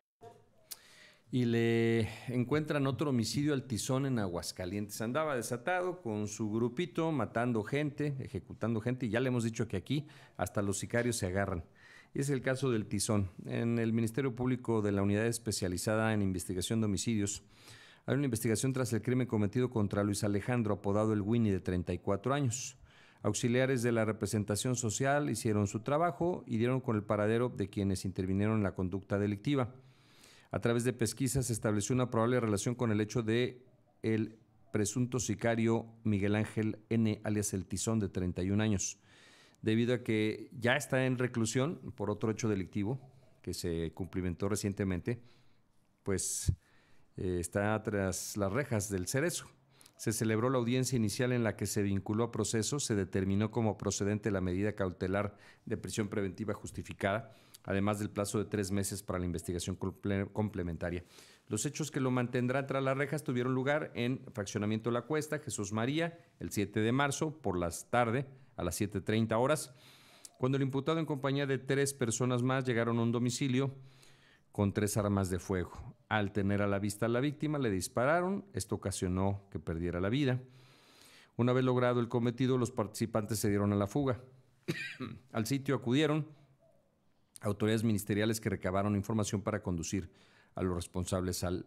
Y le encuentran otro homicidio al Tizón en Aguascalientes. Andaba desatado con su grupito, matando gente, ejecutando gente, y ya le hemos dicho que aquí hasta los sicarios se agarran. Y es el caso del Tizón. En el Ministerio Público de la Unidad Especializada en Investigación de Homicidios, hay una investigación tras el crimen cometido contra Luis Alejandro, apodado el Winnie, de 34 años. Auxiliares de la representación social hicieron su trabajo y dieron con el paradero de quienes intervinieron en la conducta delictiva. A través de pesquisas se estableció una probable relación con el hecho de el presunto sicario Miguel Ángel N., alias El Tizón, de 31 años, debido a que ya está en reclusión por otro hecho delictivo que se cumplimentó recientemente, pues está tras las rejas del Cerezo. Se celebró la audiencia inicial en la que se vinculó a proceso, se determinó como procedente la medida cautelar de prisión preventiva justificada, además del plazo de 3 meses para la investigación complementaria. Los hechos que lo mantendrán tras las rejas tuvieron lugar en Fraccionamiento La Cuesta, Jesús María, el 7 de marzo, por la tarde, a las 7:30 horas, cuando el imputado en compañía de 3 personas más llegaron a un domicilio con 3 armas de fuego. Al tener a la vista a la víctima, le dispararon. Esto ocasionó que perdiera la vida. Una vez logrado el cometido, los participantes se dieron a la fuga. Al sitio acudieron autoridades ministeriales que recabaron información para conducir a los responsables al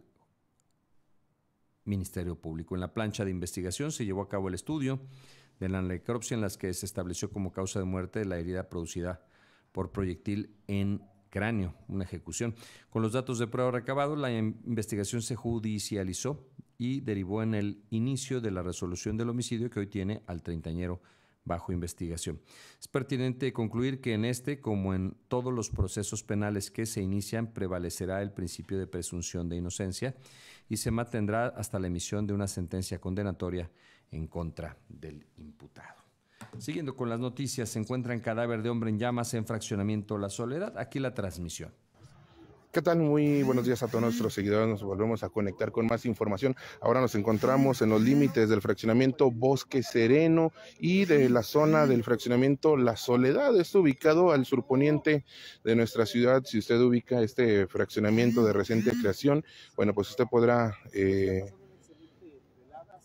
Ministerio Público. En la plancha de investigación se llevó a cabo el estudio de la necropsia en las que se estableció como causa de muerte la herida producida por proyectil en cráneo, una ejecución. Con los datos de prueba recabados, la investigación se judicializó y derivó en el inicio de la resolución del homicidio que hoy tiene al treintañero bajo investigación. Es pertinente concluir que en este, como en todos los procesos penales que se inician, prevalecerá el principio de presunción de inocencia y se mantendrá hasta la emisión de una sentencia condenatoria en contra del imputado. Siguiendo con las noticias, se encuentra en cadáver de hombre en llamas en Fraccionamiento La Soledad. Aquí la transmisión. ¿Qué tal? Muy buenos días a todos nuestros seguidores. Nos volvemos a conectar con más información. Ahora nos encontramos en los límites del fraccionamiento Bosque Sereno y de la zona del fraccionamiento La Soledad. Está ubicado al surponiente de nuestra ciudad. Si usted ubica este fraccionamiento de reciente creación, bueno, pues usted podrá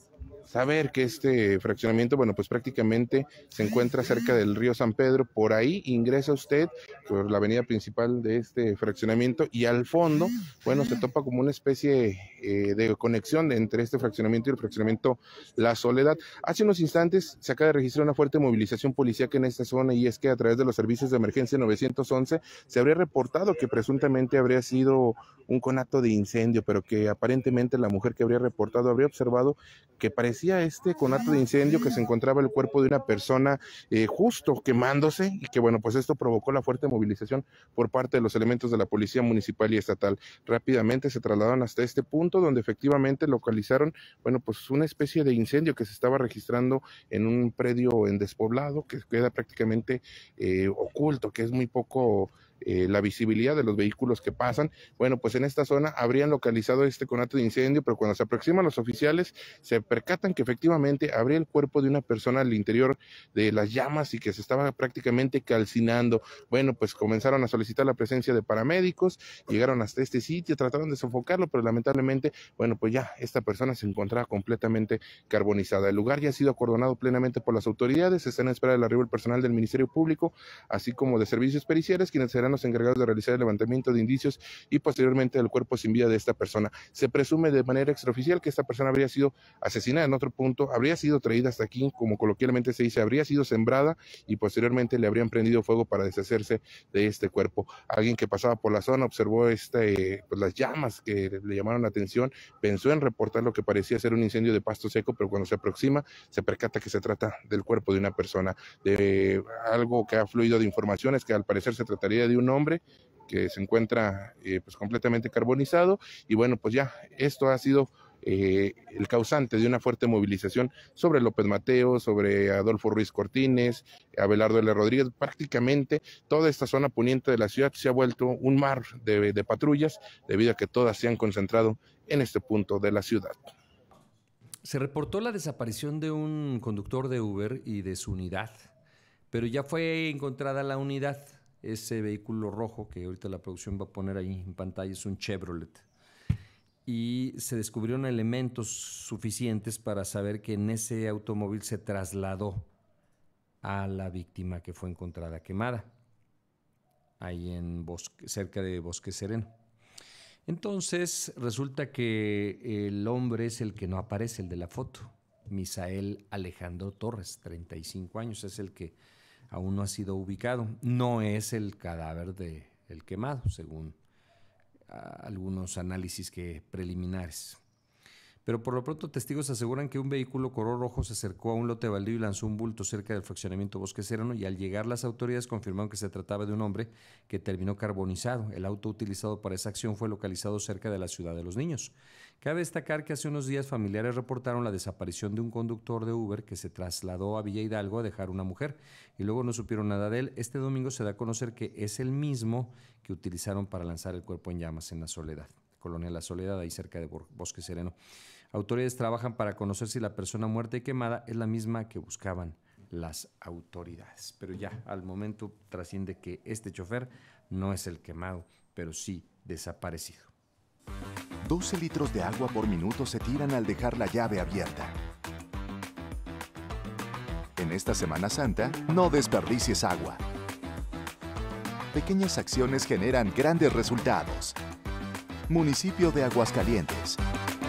saber que este fraccionamiento, bueno, pues prácticamente se encuentra cerca del río San Pedro. Por ahí ingresa usted por la avenida principal de este fraccionamiento y al fondo, bueno, se topa como una especie de conexión entre este fraccionamiento y el fraccionamiento La Soledad. Hace unos instantes se acaba de registrar una fuerte movilización policíaca en esta zona, y es que a través de los servicios de emergencia 911 se habría reportado que presuntamente habría sido un conato de incendio, pero que aparentemente la mujer que habría reportado habría observado que parecía este conato de incendio, que se encontraba el cuerpo de una persona justo quemándose, y que bueno, pues esto provocó la fuerte movilización por parte de los elementos de la policía municipal y estatal. Rápidamente se trasladaron hasta este punto, donde efectivamente localizaron, bueno, pues una especie de incendio que se estaba registrando en un predio en despoblado, que queda prácticamente oculto, que es muy poco la visibilidad de los vehículos que pasan. Bueno, pues en esta zona habrían localizado este conato de incendio, pero cuando se aproximan los oficiales se percatan que efectivamente habría el cuerpo de una persona al interior de las llamas y que se estaba prácticamente calcinando. Bueno, pues comenzaron a solicitar la presencia de paramédicos, llegaron hasta este sitio, trataron de sofocarlo, pero lamentablemente, bueno, pues ya esta persona se encontraba completamente carbonizada. El lugar ya ha sido acordonado plenamente por las autoridades, se está en espera del arribo del personal del Ministerio Público, así como de servicios periciales, quienes serán los encargados de realizar el levantamiento de indicios y posteriormente el cuerpo sin vida de esta persona. Se presume de manera extraoficial que esta persona habría sido asesinada en otro punto, habría sido traída hasta aquí, como coloquialmente se dice, habría sido sembrada y posteriormente le habrían prendido fuego para deshacerse de este cuerpo. Alguien que pasaba por la zona observó pues las llamas que le llamaron la atención, pensó en reportar lo que parecía ser un incendio de pasto seco, pero cuando se aproxima se percata que se trata del cuerpo de una persona. De algo que ha fluido de informaciones que al parecer se trataría de un hombre que se encuentra pues completamente carbonizado, y bueno, pues ya esto ha sido el causante de una fuerte movilización sobre López Mateo, sobre Adolfo Ruiz Cortines, Abelardo L. Rodríguez. Prácticamente toda esta zona poniente de la ciudad se ha vuelto un mar de patrullas, debido a que todas se han concentrado en este punto de la ciudad. Se reportó la desaparición de un conductor de Uber y de su unidad, pero ya fue encontrada la unidad. Ese vehículo rojo que ahorita la producción va a poner ahí en pantalla es un Chevrolet. Y se descubrieron elementos suficientes para saber que en ese automóvil se trasladó a la víctima que fue encontrada quemada, ahí cerca de Bosque Sereno. Entonces resulta que el hombre es el que no aparece, el de la foto, Misael Alejandro Torres, 35 años, es el que aún no ha sido ubicado. No es el cadáver del quemado, según algunos análisis preliminares. Pero por lo pronto testigos aseguran que un vehículo color rojo se acercó a un lote baldío y lanzó un bulto cerca del fraccionamiento Bosque Sereno, y al llegar las autoridades confirmaron que se trataba de un hombre que terminó carbonizado. El auto utilizado para esa acción fue localizado cerca de la Ciudad de los Niños. Cabe destacar que hace unos días familiares reportaron la desaparición de un conductor de Uber que se trasladó a Villa Hidalgo a dejar una mujer y luego no supieron nada de él. Este domingo se da a conocer que es el mismo que utilizaron para lanzar el cuerpo en llamas en La Soledad, Colonia La Soledad, ahí cerca de Bosque Sereno. Autoridades trabajan para conocer si la persona muerta y quemada es la misma que buscaban las autoridades. Pero ya al momento trasciende que este chofer no es el quemado, pero sí desaparecido. 12 litros de agua por minuto se tiran al dejar la llave abierta. En esta Semana Santa, no desperdicies agua. Pequeñas acciones generan grandes resultados. Municipio de Aguascalientes.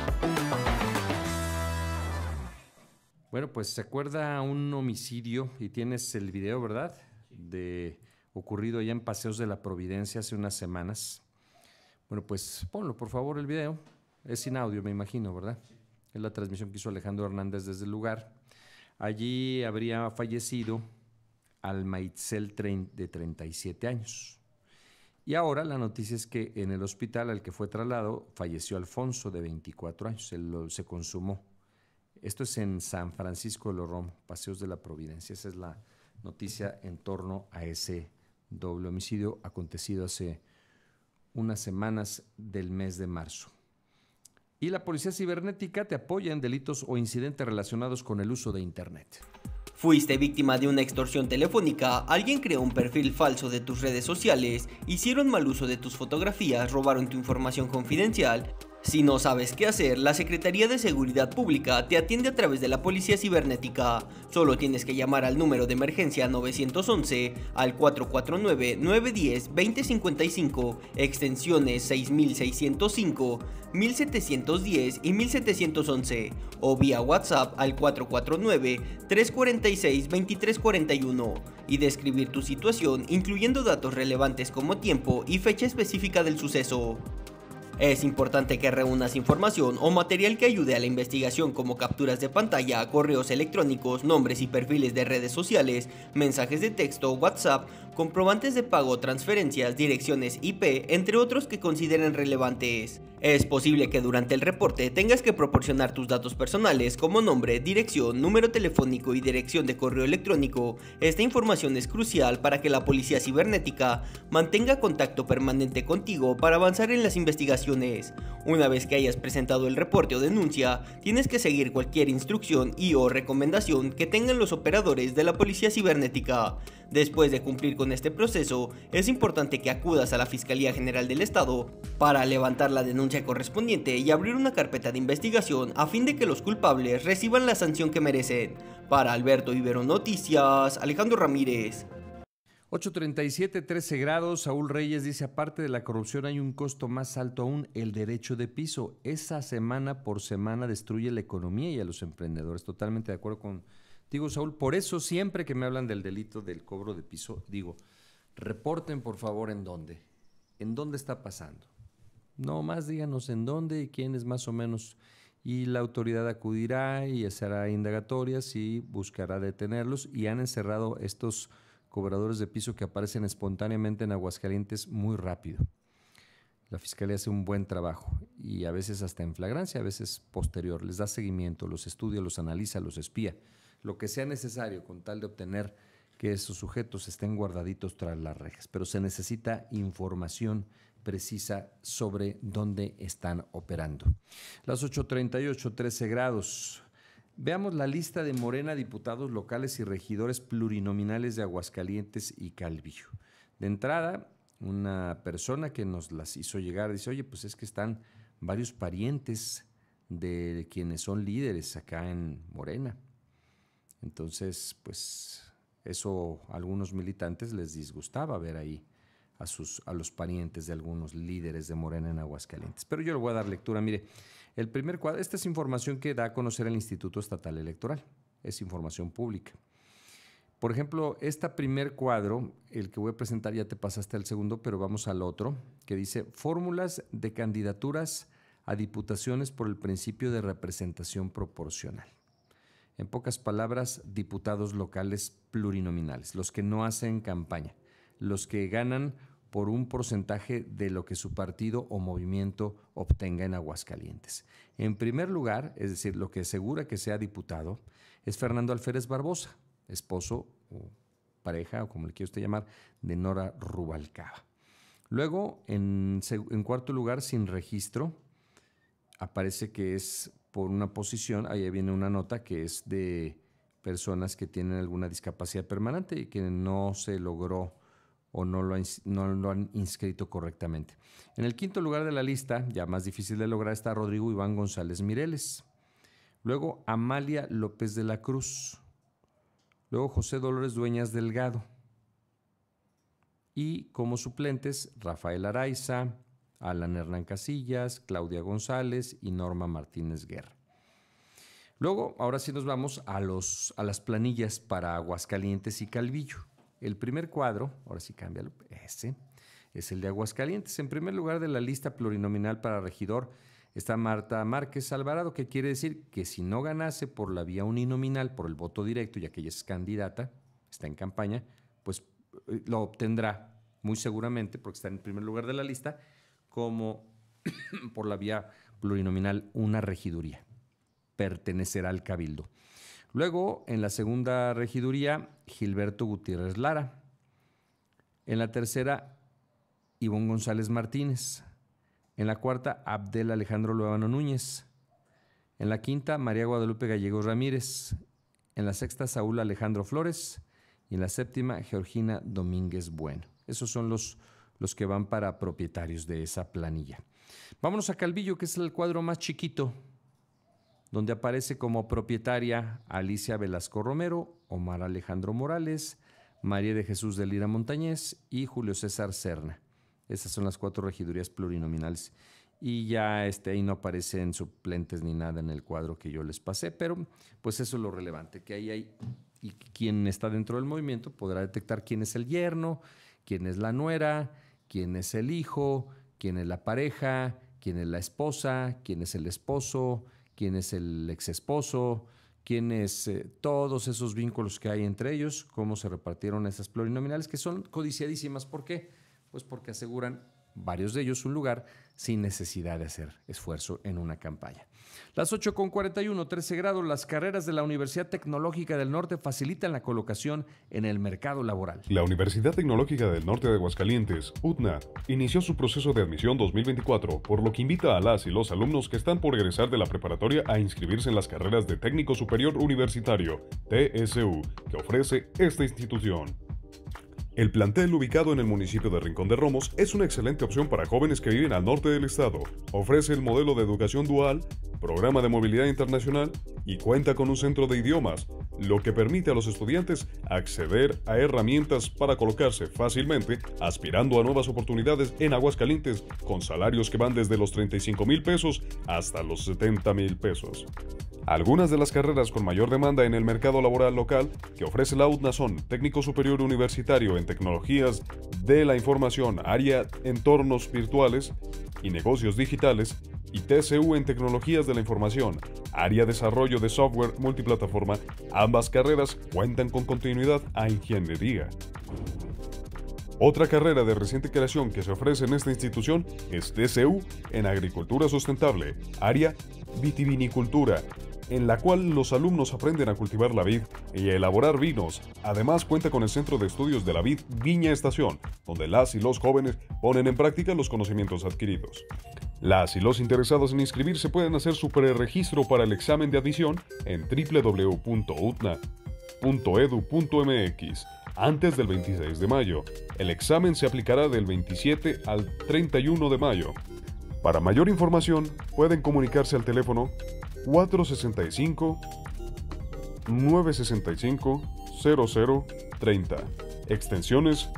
Bueno, pues se acuerda un homicidio, y tienes el video, ¿verdad?, ocurrido allá en Paseos de la Providencia hace unas semanas. Bueno, pues ponlo, por favor, el video. Es sin audio, me imagino, ¿verdad? Es la transmisión que hizo Alejandro Hernández desde el lugar. Allí habría fallecido Alma Itzel de 37 años. Y ahora la noticia es que en el hospital al que fue trasladado falleció Alfonso, de 24 años. Se consumó. Esto es en San Francisco de los Romos, Paseos de la Providencia. Esa es la noticia en torno a ese doble homicidio acontecido hace unas semanas del mes de marzo. Y la Policía Cibernética te apoya en delitos o incidentes relacionados con el uso de Internet. ¿Fuiste víctima de una extorsión telefónica? ¿Alguien creó un perfil falso de tus redes sociales? ¿Hicieron mal uso de tus fotografías? ¿Robaron tu información confidencial? Si no sabes qué hacer, la Secretaría de Seguridad Pública te atiende a través de la Policía Cibernética. Solo tienes que llamar al número de emergencia 911 al 449-910-2055, extensiones 6605, 1710 y 1711, o vía WhatsApp al 449-346-2341, y describir tu situación incluyendo datos relevantes como tiempo y fecha específica del suceso. Es importante que reúnas información o material que ayude a la investigación, como capturas de pantalla, correos electrónicos, nombres y perfiles de redes sociales, mensajes de texto, WhatsApp, comprobantes de pago, transferencias, direcciones IP, entre otros que consideren relevantes. Es posible que durante el reporte tengas que proporcionar tus datos personales como nombre, dirección, número telefónico y dirección de correo electrónico. Esta información es crucial para que la Policía Cibernética mantenga contacto permanente contigo para avanzar en las investigaciones. Una vez que hayas presentado el reporte o denuncia, tienes que seguir cualquier instrucción y/o recomendación que tengan los operadores de la Policía Cibernética. Después de cumplir con este proceso, es importante que acudas a la Fiscalía General del Estado para levantar la denuncia correspondiente y abrir una carpeta de investigación a fin de que los culpables reciban la sanción que merecen. Para Alberto Ibero Noticias, Alejandro Ramírez. 8:37, 13 grados. Saúl Reyes dice: aparte de la corrupción hay un costo más alto aún, el derecho de piso. Esa semana por semana destruye la economía y a los emprendedores. Totalmente de acuerdo contigo, Saúl. Por eso siempre que me hablan del delito del cobro de piso, digo, reporten por favor en dónde está pasando. No más díganos en dónde y quién es más o menos. Y la autoridad acudirá y hará indagatorias y buscará detenerlos. Y han encerrado estos cobradores de piso que aparecen espontáneamente en Aguascalientes muy rápido. La Fiscalía hace un buen trabajo y a veces hasta en flagrancia, a veces posterior. Les da seguimiento, los estudia, los analiza, los espía. Lo que sea necesario con tal de obtener que esos sujetos estén guardaditos tras las rejas. Pero se necesita información precisa sobre dónde están operando. Las 8:38, 13 grados. Veamos la lista de Morena, diputados locales y regidores plurinominales de Aguascalientes y Calvillo. De entrada, una persona que nos las hizo llegar dice: oye, pues es que están varios parientes de quienes son líderes acá en Morena. Entonces, pues eso a algunos militantes les disgustaba ver ahí a los parientes de algunos líderes de Morena en Aguascalientes. Pero yo le voy a dar lectura. Mire, el primer cuadro, esta es información que da a conocer el Instituto Estatal Electoral, es información pública. Por ejemplo, este primer cuadro, el que voy a presentar, ya te pasaste al segundo, pero vamos al otro, que dice: fórmulas de candidaturas a diputaciones por el principio de representación proporcional. En pocas palabras, diputados locales plurinominales, los que no hacen campaña, los que ganan por un porcentaje de lo que su partido o movimiento obtenga en Aguascalientes. En primer lugar, es decir, lo que asegura que sea diputado, es Fernando Alférez Barbosa, esposo o pareja, o como le quiera usted llamar, de Nora Rubalcaba. Luego, en cuarto lugar, sin registro, aparece que es por una posición, ahí viene una nota que es de personas que tienen alguna discapacidad permanente y que no se logró o no lo han inscrito correctamente. En el quinto lugar de la lista, ya más difícil de lograr, está Rodrigo Iván González Mireles. Luego Amalia López de la Cruz. Luego José Dolores Dueñas Delgado. Y como suplentes, Rafael Araiza, Alan Hernán Casillas, Claudia González y Norma Martínez Guerra. Luego, ahora sí nos vamos a las planillas para Aguascalientes y Calvillo. El primer cuadro, ahora sí cámbialo, ese es el de Aguascalientes. En primer lugar de la lista plurinominal para regidor está Marta Márquez Alvarado, que quiere decir que si no ganase por la vía uninominal, por el voto directo, ya que ella es candidata, está en campaña, pues lo obtendrá muy seguramente, porque está en primer lugar de la lista, como por la vía plurinominal una regiduría. Pertenecerá al Cabildo. Luego, en la segunda regiduría, Gilberto Gutiérrez Lara. En la tercera, Ivonne González Martínez. En la cuarta, Abdel Alejandro Luevano Núñez. En la quinta, María Guadalupe Gallegos Ramírez. En la sexta, Saúl Alejandro Flores. Y en la séptima, Georgina Domínguez Bueno. Esos son los que van para propietarios de esa planilla. Vámonos a Calvillo, que es el cuadro más chiquito, donde aparece como propietaria Alicia Velasco Romero, Omar Alejandro Morales, María de Jesús de Lira Montañez y Julio César Serna. Esas son las 4 regidurías plurinominales. Y ya ahí no aparecen suplentes ni nada en el cuadro que yo les pasé, pero pues eso es lo relevante, que ahí hay, y quien está dentro del movimiento podrá detectar quién es el yerno, quién es la nuera, quién es el hijo, quién es la pareja, quién es la esposa, quién es el esposo, quién es el exesposo, quién es todos esos vínculos que hay entre ellos, cómo se repartieron esas plurinominales, que son codiciadísimas. ¿Por qué? Pues porque aseguran varios de ellos un lugar sin necesidad de hacer esfuerzo en una campaña. Las 8:41, 13 grados, las carreras de la Universidad Tecnológica del Norte facilitan la colocación en el mercado laboral. La Universidad Tecnológica del Norte de Aguascalientes, UTNA, inició su proceso de admisión 2024, por lo que invita a las y los alumnos que están por egresar de la preparatoria a inscribirse en las carreras de Técnico Superior Universitario, TSU, que ofrece esta institución. El plantel, ubicado en el municipio de Rincón de Romos, es una excelente opción para jóvenes que viven al norte del estado. Ofrece el modelo de educación dual, programa de movilidad internacional y cuenta con un centro de idiomas, lo que permite a los estudiantes acceder a herramientas para colocarse fácilmente, aspirando a nuevas oportunidades en Aguascalientes, con salarios que van desde los 35,000 pesos hasta los 70,000 pesos. Algunas de las carreras con mayor demanda en el mercado laboral local que ofrece la UTNA son Técnico Superior Universitario en Tecnologías de la Información, área Entornos Virtuales y Negocios Digitales, y TCU en Tecnologías de la Información, área Desarrollo de Software Multiplataforma. Ambas carreras cuentan con continuidad a Ingeniería. Otra carrera de reciente creación que se ofrece en esta institución es TCU en Agricultura Sustentable, área Vitivinicultura, en la cual los alumnos aprenden a cultivar la vid y a elaborar vinos. Además, cuenta con el Centro de Estudios de la Vid Viña Estación, donde las y los jóvenes ponen en práctica los conocimientos adquiridos. Las y los interesados en inscribirse pueden hacer su preregistro para el examen de admisión en www.utna.edu.mx antes del 26 de mayo. El examen se aplicará del 27 al 31 de mayo. Para mayor información, pueden comunicarse al teléfono 465-965-0030, extensiones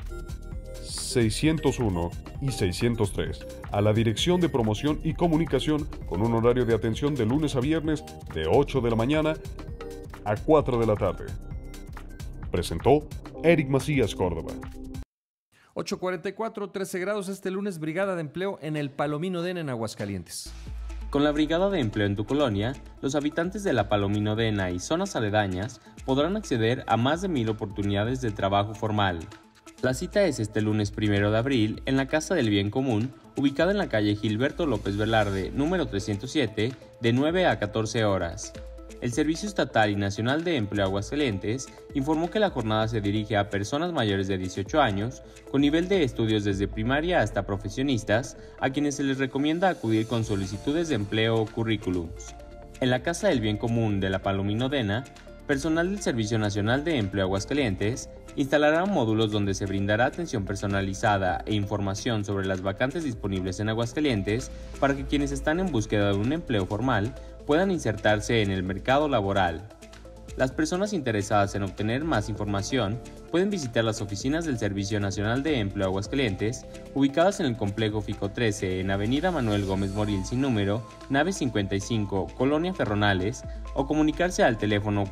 601 y 603, a la Dirección de Promoción y Comunicación, con un horario de atención de lunes a viernes de 8 de la mañana a 4 de la tarde. Presentó Eric Macías Córdoba. 8:44, 13 grados este lunes, Brigada de Empleo en el Palomino Den en Aguascalientes. Con la Brigada de Empleo en tu colonia, los habitantes de la Palominodena y zonas aledañas podrán acceder a más de 1,000 oportunidades de trabajo formal. La cita es este lunes 1 de abril en la Casa del Bien Común, ubicada en la calle Gilberto López Velarde, número 307, de 9 a 14 horas. El Servicio Estatal y Nacional de Empleo Aguascalientes informó que la jornada se dirige a personas mayores de 18 años, con nivel de estudios desde primaria hasta profesionistas, a quienes se les recomienda acudir con solicitudes de empleo o currículums. En la Casa del Bien Común de la Palominodena, personal del Servicio Nacional de Empleo Aguascalientes instalará módulos donde se brindará atención personalizada e información sobre las vacantes disponibles en Aguascalientes para que quienes están en búsqueda de un empleo formal puedan insertarse en el mercado laboral. Las personas interesadas en obtener más información pueden visitar las oficinas del Servicio Nacional de Empleo Aguascalientes, ubicadas en el Complejo Fico 13 en Avenida Manuel Gómez Moril sin número, nave 55, Colonia Ferronales, o comunicarse al teléfono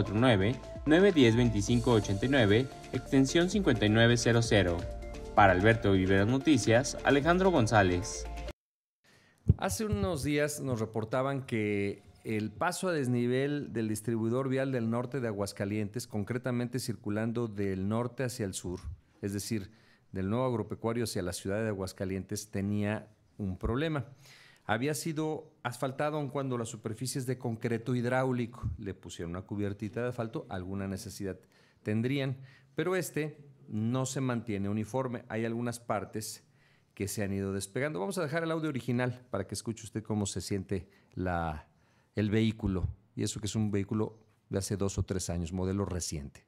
449-910-2589, extensión 5900. Para Alberto Viveras Noticias, Alejandro González. Hace unos días nos reportaban que el paso a desnivel del distribuidor vial del norte de Aguascalientes, concretamente circulando del norte hacia el sur, es decir, del nuevo agropecuario hacia la ciudad de Aguascalientes, tenía un problema. Había sido asfaltado aun cuando la superficie es de concreto hidráulico. Le pusieron una cubiertita de asfalto, alguna necesidad tendrían, pero no se mantiene uniforme. Hay algunas partes que se han ido despegando. Vamos a dejar el audio original para que escuche usted cómo se siente el vehículo, y eso que es un vehículo de hace 2 o 3 años, modelo reciente.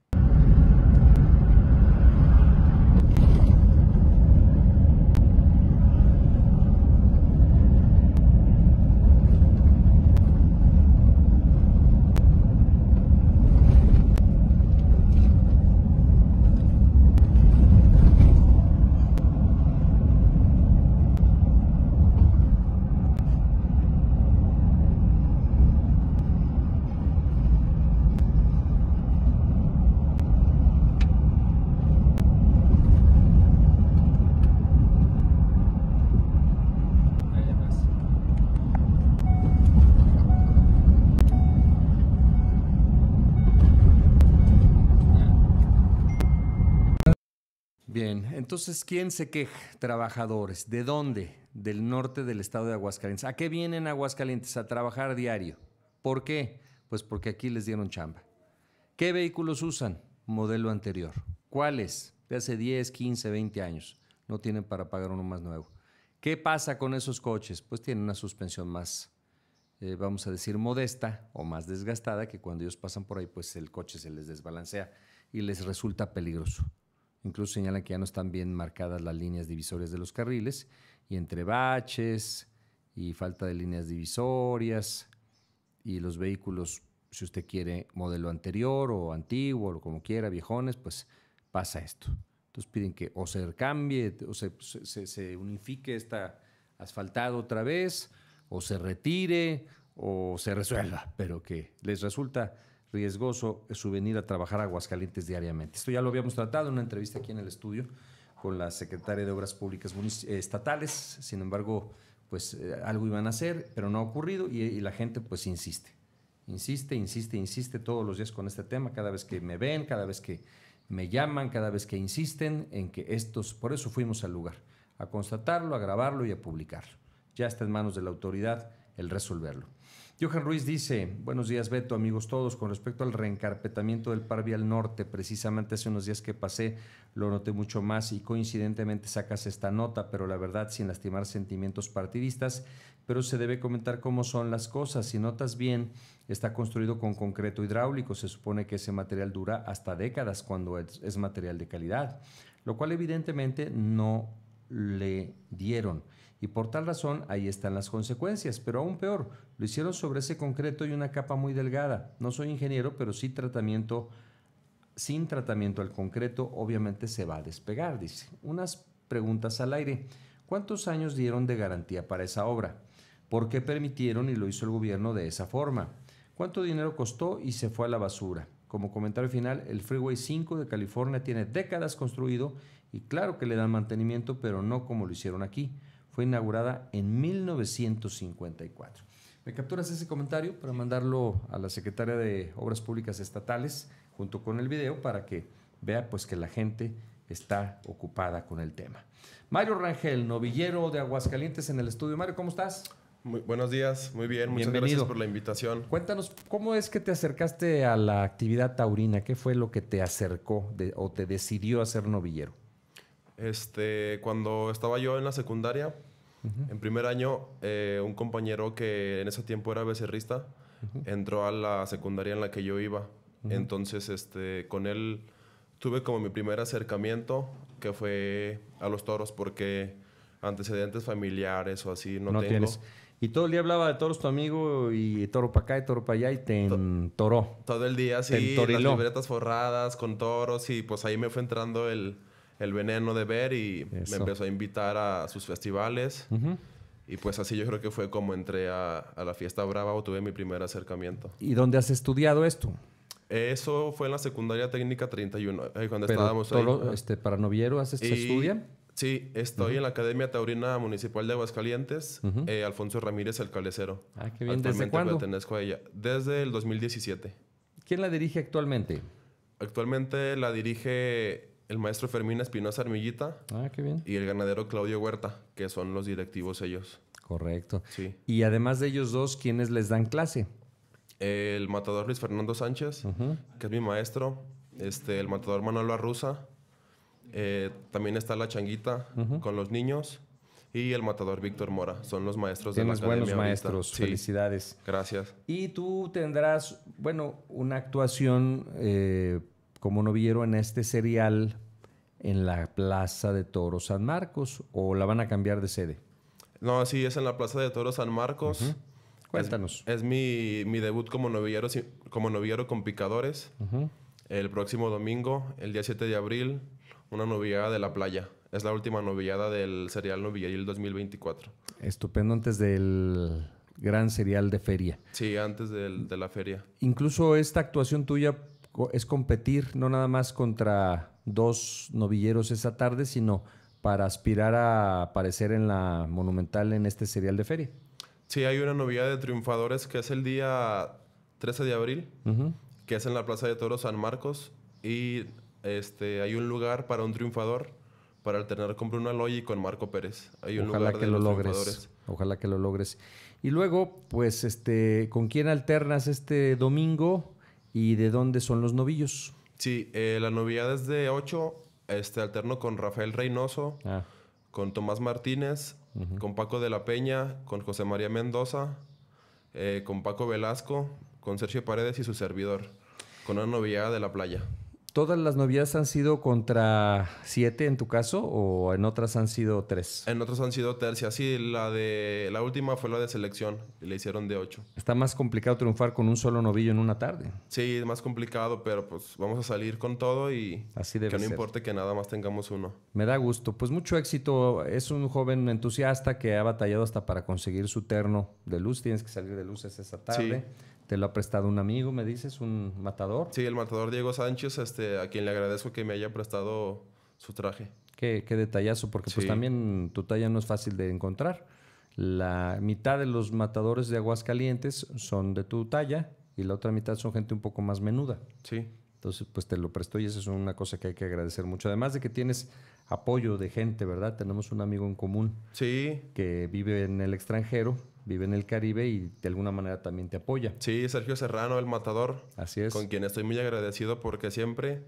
Bien, entonces, ¿quién se queja? Trabajadores. ¿De dónde? Del norte del estado de Aguascalientes. ¿A qué vienen Aguascalientes? A trabajar diario. ¿Por qué? Pues porque aquí les dieron chamba. ¿Qué vehículos usan? Modelo anterior. ¿Cuáles? De hace 10, 15, 20 años. No tienen para pagar uno más nuevo. ¿Qué pasa con esos coches? Pues tienen una suspensión más, vamos a decir, modesta o más desgastada, que cuando ellos pasan por ahí, pues el coche se les desbalancea y les resulta peligroso. Incluso señalan que ya no están bien marcadas las líneas divisorias de los carriles y entre baches y falta de líneas divisorias y los vehículos, si usted quiere modelo anterior o antiguo o como quiera, viejones, pues pasa esto. Entonces piden que o se cambie o se unifique esta asfaltado otra vez o se retire o se resuelva, pero que les resulta riesgoso su venir a trabajar a Aguascalientes diariamente. Esto ya lo habíamos tratado en una entrevista aquí en el estudio con la secretaria de Obras Públicas Estatales. Sin embargo, pues algo iban a hacer, pero no ha ocurrido y la gente pues insiste todos los días con este tema, cada vez que me ven, cada vez que me llaman, cada vez que insisten en que estos, por eso fuimos al lugar, a constatarlo, a grabarlo y a publicarlo. Ya está en manos de la autoridad el resolverlo. Johan Ruiz dice, buenos días Beto, amigos todos, con respecto al reencarpetamiento del Par Vial Norte, precisamente hace unos días que pasé lo noté mucho más y coincidentemente sacas esta nota, pero la verdad sin lastimar sentimientos partidistas, pero se debe comentar cómo son las cosas. Si notas bien, está construido con concreto hidráulico, se supone que ese material dura hasta décadas cuando es material de calidad, lo cual evidentemente no le dieron. Y por tal razón ahí están las consecuencias, pero aún peor, lo hicieron sobre ese concreto y una capa muy delgada. No soy ingeniero, pero sin tratamiento al concreto obviamente se va a despegar, dice. Unas preguntas al aire. ¿Cuántos años dieron de garantía para esa obra? ¿Por qué permitieron y lo hizo el gobierno de esa forma? ¿Cuánto dinero costó y se fue a la basura? Como comentario final, el Freeway 5 de California tiene décadas construido y claro que le dan mantenimiento, pero no como lo hicieron aquí. Fue inaugurada en 1954. ¿Me capturas ese comentario para mandarlo a la Secretaria de Obras Públicas Estatales junto con el video para que vea pues que la gente está ocupada con el tema? Mario Rangel, novillero de Aguascalientes en el estudio. Mario, ¿cómo estás? Muy buenos días, muy bien, muchas gracias por la invitación. Cuéntanos, ¿cómo es que te acercaste a la actividad taurina? ¿Qué fue lo que te acercó o te decidió a ser novillero? Cuando estaba yo en la secundaria, en primer año, un compañero que en ese tiempo era becerrista, entró a la secundaria en la que yo iba. Entonces, con él tuve como mi primer acercamiento, que fue a los toros, porque antecedentes familiares o así no tengo. Tienes. Y todo el día hablaba de toros tu amigo y toro para acá y toro para allá y te entoró. Todo el día, sí, las libretas forradas con toros y pues ahí me fue entrando el veneno de ver y me empezó a invitar a sus festivales. Y pues así yo creo que fue como entré a la Fiesta Brava o tuve mi primer acercamiento. ¿Y dónde has estudiado esto? Eso fue en la secundaria técnica 31, cuando estábamos ahí. ¿Para novillero se estudia? Sí, estoy en la Academia Taurina Municipal de Aguascalientes, Alfonso Ramírez el Calecero. Ah, qué bien. ¿Desde cuándo? Pertenezco a ella. Desde el 2017. ¿Quién la dirige actualmente? Actualmente la dirige el maestro Fermín Espinosa Armillita. Ah, qué bien. Y el ganadero Claudio Huerta, que son los directivos ellos. Correcto. Sí. Y además de ellos dos, ¿quiénes les dan clase? El matador Luis Fernando Sánchez, que es mi maestro. El matador Manolo Arruza. También está la Changuita con los niños. Y el matador Víctor Mora. Son los maestros de la academia. Tienes buenos maestros. Sí. Felicidades. Gracias. Y tú tendrás, una actuación como novillero en este serial en la Plaza de Toros San Marcos, ¿o la van a cambiar de sede? No, sí, es en la Plaza de Toros San Marcos. Cuéntanos. Es mi debut como novillero con picadores. El próximo domingo, el día 7 de abril, una novillada de la playa. Es la última novillada del serial novilleril 2024. Estupendo, antes del gran serial de feria. Sí, antes de la feria. Incluso esta actuación tuya es competir no nada más contra dos novilleros esa tarde, sino para aspirar a aparecer en la Monumental en este serial de feria. Sí, hay una novillada de triunfadores que es el día 13 de abril, que es en la Plaza de Toros San Marcos, y hay un lugar para un triunfador para alternar con Bruno Aloy y con Marco Pérez. Hay un Ojalá lugar que de lo los logres. triunfadores. Ojalá que lo logres. Y luego, pues, ¿con quién alternas este domingo y de dónde son los novillos? Sí, la novedad es de 8. Alterno con Rafael Reynoso, con Tomás Martínez, con Paco de la Peña, con José María Mendoza, con Paco Velasco, con Sergio Paredes y su servidor, con una novillada de la playa. ¿Todas las novilladas han sido contra 7 en tu caso o en otras han sido 3? En otros han sido tercias. Sí, la última fue la de selección y le hicieron de 8. Está más complicado triunfar con un solo novillo en una tarde. Sí, es más complicado, pero pues vamos a salir con todo y así debe que no ser. importe que nada más tengamos uno. Me da gusto. Pues mucho éxito. Es un joven entusiasta que ha batallado hasta para conseguir su terno de luz. Tienes que salir de luces esa tarde. Sí. Te lo ha prestado un amigo, me dices, un matador. Sí, el matador Diego Sánchez, a quien le agradezco que me haya prestado su traje. Qué detallazo, porque pues también tu talla no es fácil de encontrar. La mitad de los matadores de Aguascalientes son de tu talla y la otra mitad son gente un poco más menuda. Sí. Entonces, pues te lo prestó y eso es una cosa que hay que agradecer mucho. Además de que tienes apoyo de gente, ¿verdad? Tenemos un amigo en común que vive en el extranjero, vive en el Caribe y de alguna manera también te apoya. Sí, Sergio Serrano, el matador. Así es. Con quien estoy muy agradecido porque siempre,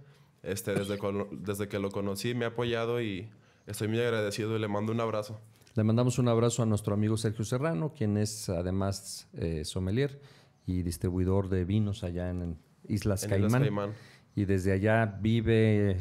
desde que lo conocí, me ha apoyado y estoy muy agradecido y le mando un abrazo. Le mandamos un abrazo a nuestro amigo Sergio Serrano, quien es además sommelier y distribuidor de vinos allá en Islas Caimán. Y desde allá vive,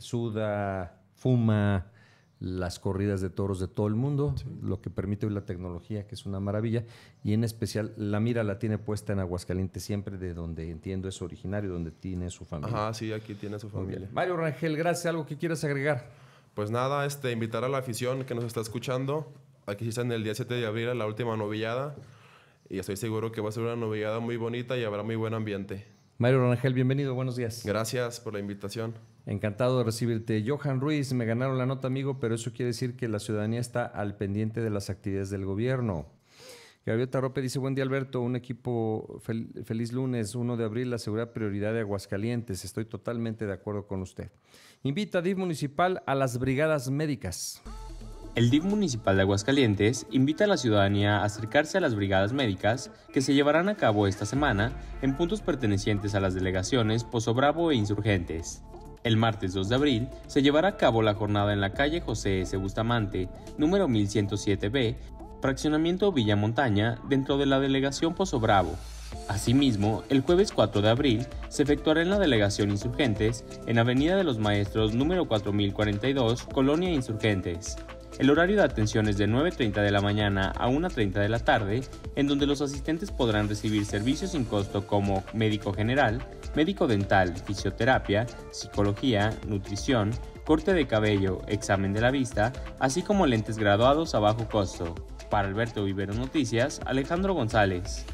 suda, fuma las corridas de toros de todo el mundo, lo que permite hoy la tecnología, que es una maravilla, y en especial la mira la tiene puesta en Aguascalientes, siempre de donde entiendo es originario, donde tiene su familia. Ajá, sí, aquí tiene su familia. Mario Rangel, gracias. ¿Algo que quieras agregar? Pues nada, invitar a la afición que nos está escuchando. Aquí está en el día 7 de abril a la última novillada, y estoy seguro que va a ser una novillada muy bonita y habrá muy buen ambiente. Mario Rangel, bienvenido, buenos días. Gracias por la invitación. Encantado de recibirte. Johan Ruiz, me ganaron la nota, amigo, pero eso quiere decir que la ciudadanía está al pendiente de las actividades del gobierno. Gabriela Rope dice, buen día Alberto, un equipo, feliz lunes, 1 de abril, la seguridad prioridad de Aguascalientes. Estoy totalmente de acuerdo con usted. Invita a DIF municipal a las brigadas médicas. El DIF municipal de Aguascalientes invita a la ciudadanía a acercarse a las brigadas médicas que se llevarán a cabo esta semana en puntos pertenecientes a las delegaciones Pozo Bravo e Insurgentes. El martes 2 de abril se llevará a cabo la jornada en la calle José S. Bustamante, número 1107B, fraccionamiento Villa Montaña, dentro de la delegación Pozo Bravo. Asimismo, el jueves 4 de abril se efectuará en la delegación Insurgentes, en Avenida de los Maestros, número 4042, Colonia Insurgentes. El horario de atención es de 9:30 de la mañana a 1:30 de la tarde, en donde los asistentes podrán recibir servicios sin costo como médico general, médico dental, fisioterapia, psicología, nutrición, corte de cabello, examen de la vista, así como lentes graduados a bajo costo. Para Alberto Vivero Noticias, Alejandro González.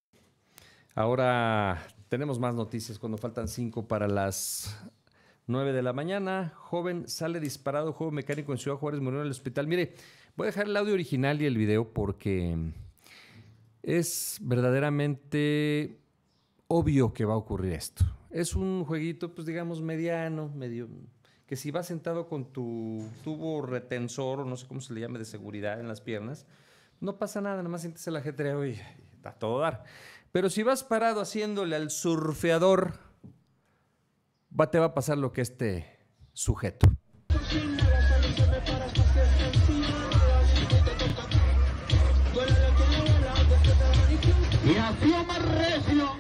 Ahora tenemos más noticias cuando faltan 5 para las 9 de la mañana. Joven sale disparado, joven mecánico en Ciudad Juárez murió en el hospital. Mire, voy a dejar el audio original y el video porque es verdaderamente obvio que va a ocurrir esto. Es un jueguito, pues digamos, mediano, medio, que si vas sentado con tu tubo retensor, o no sé cómo se le llame, de seguridad en las piernas, no pasa nada, nada más sientes el ajetreo y a todo dar. Pero si vas parado haciéndole al surfeador, te va a pasar lo que este sujeto. Y así más recio.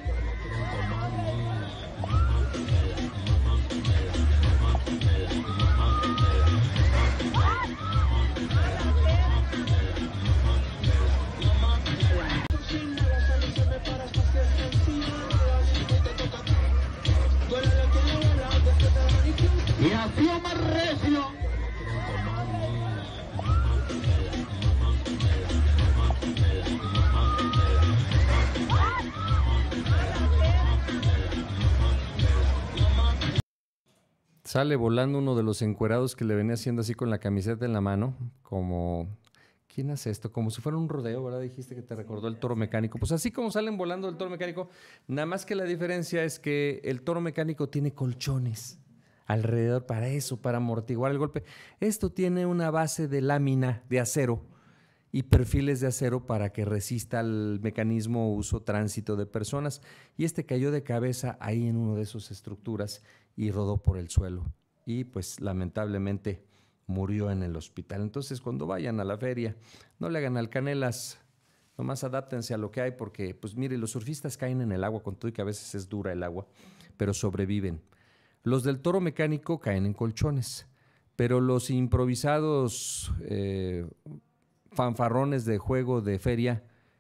Y así más recio. Sale volando uno de los encuerados que le venía haciendo así con la camiseta en la mano, como... ¿Quién hace esto? Como si fuera un rodeo, ¿verdad? Dijiste que te recordó el toro mecánico. Pues así como salen volando el toro mecánico, nada más que la diferencia es que el toro mecánico tiene colchones. alrededor para eso, para amortiguar el golpe. Esto tiene una base de lámina de acero y perfiles de acero para que resista el mecanismo uso-tránsito de personas. Y este cayó de cabeza ahí en una de esas estructuras y rodó por el suelo. Y pues lamentablemente murió en el hospital. Entonces cuando vayan a la feria, no le hagan alcanelas, nomás adáptense a lo que hay porque, pues mire, los surfistas caen en el agua con todo y que a veces es dura el agua, pero sobreviven. Los del toro mecánico caen en colchones, pero los improvisados fanfarrones de juego de feria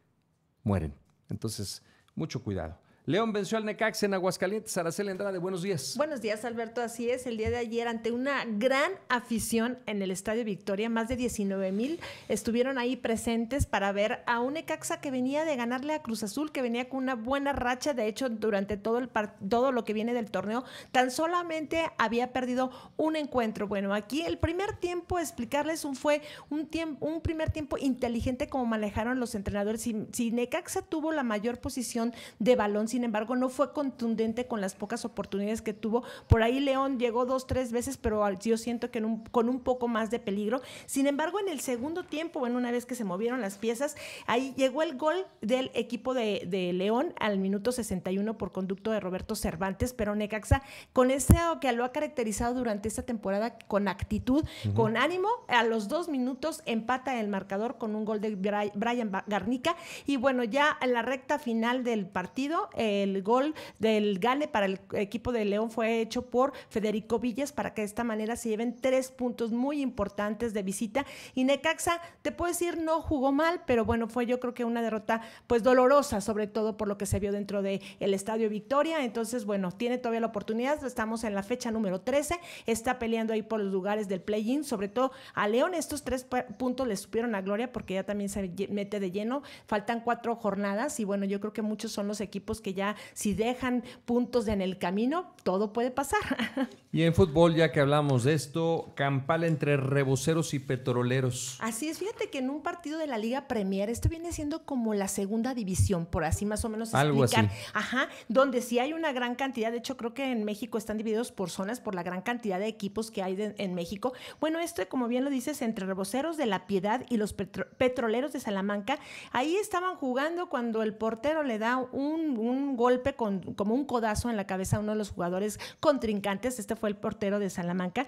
mueren. Entonces, mucho cuidado. León venció al Necaxa en Aguascalientes. Araceli Andrade, buenos días. Buenos días, Alberto. Así es, el día de ayer ante una gran afición en el Estadio Victoria, más de 19,000 estuvieron ahí presentes para ver a un Necaxa que venía de ganarle a Cruz Azul, que venía con una buena racha. De hecho, durante todo lo que viene del torneo, tan solamente había perdido un encuentro. Bueno, aquí el primer tiempo, explicarles, fue un primer tiempo inteligente como manejaron los entrenadores. Si Necaxa tuvo la mayor posición de balón, sin embargo, no fue contundente con las pocas oportunidades que tuvo. Por ahí León llegó 2-3 veces, pero yo siento que con un poco más de peligro. Sin embargo, en el segundo tiempo, bueno, una vez que se movieron las piezas, ahí llegó el gol del equipo de León al minuto 61 por conducto de Roberto Cervantes, pero Necaxa, con eso que lo ha caracterizado durante esta temporada, con actitud, con ánimo, a los 2 minutos empata el marcador con un gol de Brian Garnica. Y bueno, ya en la recta final del partido, el gol del gane para el equipo de León fue hecho por Federico Villas para que de esta manera se lleven 3 puntos muy importantes de visita. Y Necaxa, te puedo decir, no jugó mal, pero bueno, fue yo creo que una derrota pues dolorosa, sobre todo por lo que se vio dentro del Estadio Victoria. Entonces, bueno, tiene todavía la oportunidad. Estamos en la fecha número 13, está peleando ahí por los lugares del play-in, sobre todo a León. Estos 3 puntos le supieron a gloria porque ya también se mete de lleno. Faltan 4 jornadas y bueno, yo creo que muchos son los equipos que ya si dejan puntos en el camino, todo puede pasar. Y en fútbol, ya que hablamos de esto, campal entre reboceros y petroleros. Así es, fíjate que en un partido de la Liga Premier, esto viene siendo como la segunda división, por así más o menos explicar. Algo así. Ajá, donde sí hay una gran cantidad, de hecho creo que en México están divididos por zonas por la gran cantidad de equipos que hay en México. Bueno, esto, como bien lo dices, entre reboceros de La Piedad y los petroleros de Salamanca, ahí estaban jugando cuando el portero le da un golpe como un codazo en la cabeza a uno de los jugadores contrincantes. Este fue el portero de Salamanca,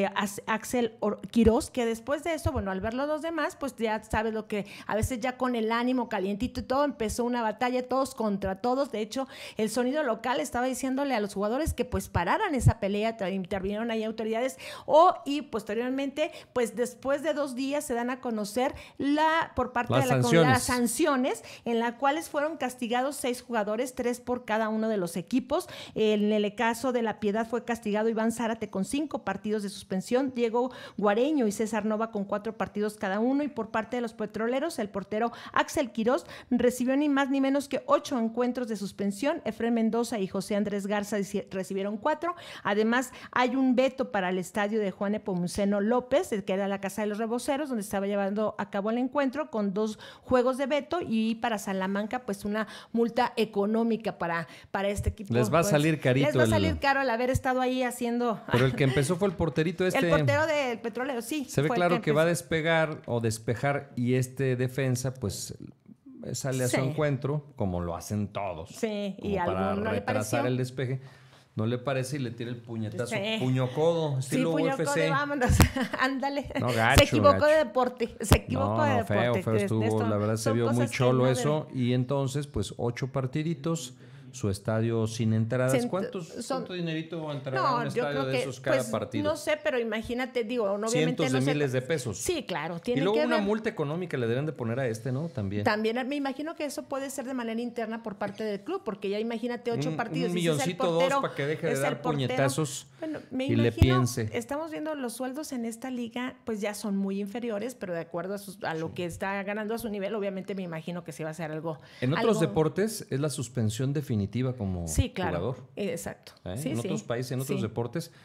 Axel Quirós, que después de eso, bueno, al ver los demás, pues ya sabes lo que a veces ya con el ánimo calientito y todo, empezó una batalla todos contra todos. De hecho, el sonido local estaba diciéndole a los jugadores que pues pararan esa pelea, intervinieron ahí autoridades y posteriormente, pues después de 2 días se dan a conocer por parte de la comunidad las sanciones, en las cuales fueron castigados 6 jugadores, 3 por cada uno de los equipos. En el caso de La Piedad fue castigado Iván Zárate con 5 partidos de suspensión, Diego Guareño y César Nova con 4 partidos cada uno, y por parte de los petroleros, el portero Axel Quirós recibió ni más ni menos que 8 encuentros de suspensión, Efrén Mendoza y José Andrés Garza recibieron 4. Además, hay un veto para el estadio de Juan Nepomuceno López, que era la casa de los reboceros, donde estaba llevando a cabo el encuentro, con 2 juegos de veto, y para Salamanca, pues una multa económica para este equipo. Les va a salir carito. Les va a salir caro el haber estado ahí haciendo... Pero el que empezó fue el porterito El portero del petrolero, sí. Se ve claro que va a despegar o despejar, y defensa, pues sale a su encuentro, como lo hacen todos. Sí, y para algo no retrasar el despeje. No le parece y le tira el puñetazo. Puño codo, estilo UFC. Puño codo, vámonos. Ándale. No, gacho, se equivocó de deporte. Se equivocó de deporte. Feo estuvo. La verdad se vio muy cholo eso. Y entonces, pues 8 partiditos. Su estadio sin entradas. ¿Cuánto dinerito entrará un estadio de esos cada partido? No sé, pero imagínate, digo, obviamente cientos de miles de pesos. Sí, claro. Y luego una multa económica le deberían de poner a ¿no? También me imagino que eso puede ser de manera interna por parte del club, porque ya imagínate 8 partidos. Un milloncito, 2 para que deje de dar puñetazos y le piense. Estamos viendo los sueldos en esta liga, pues ya son muy inferiores, pero de acuerdo a lo que está ganando a su nivel, obviamente me imagino que se va a hacer algo. En otros deportes es la suspensión definitiva como jugador. Exacto. En otros países, en otros deportes,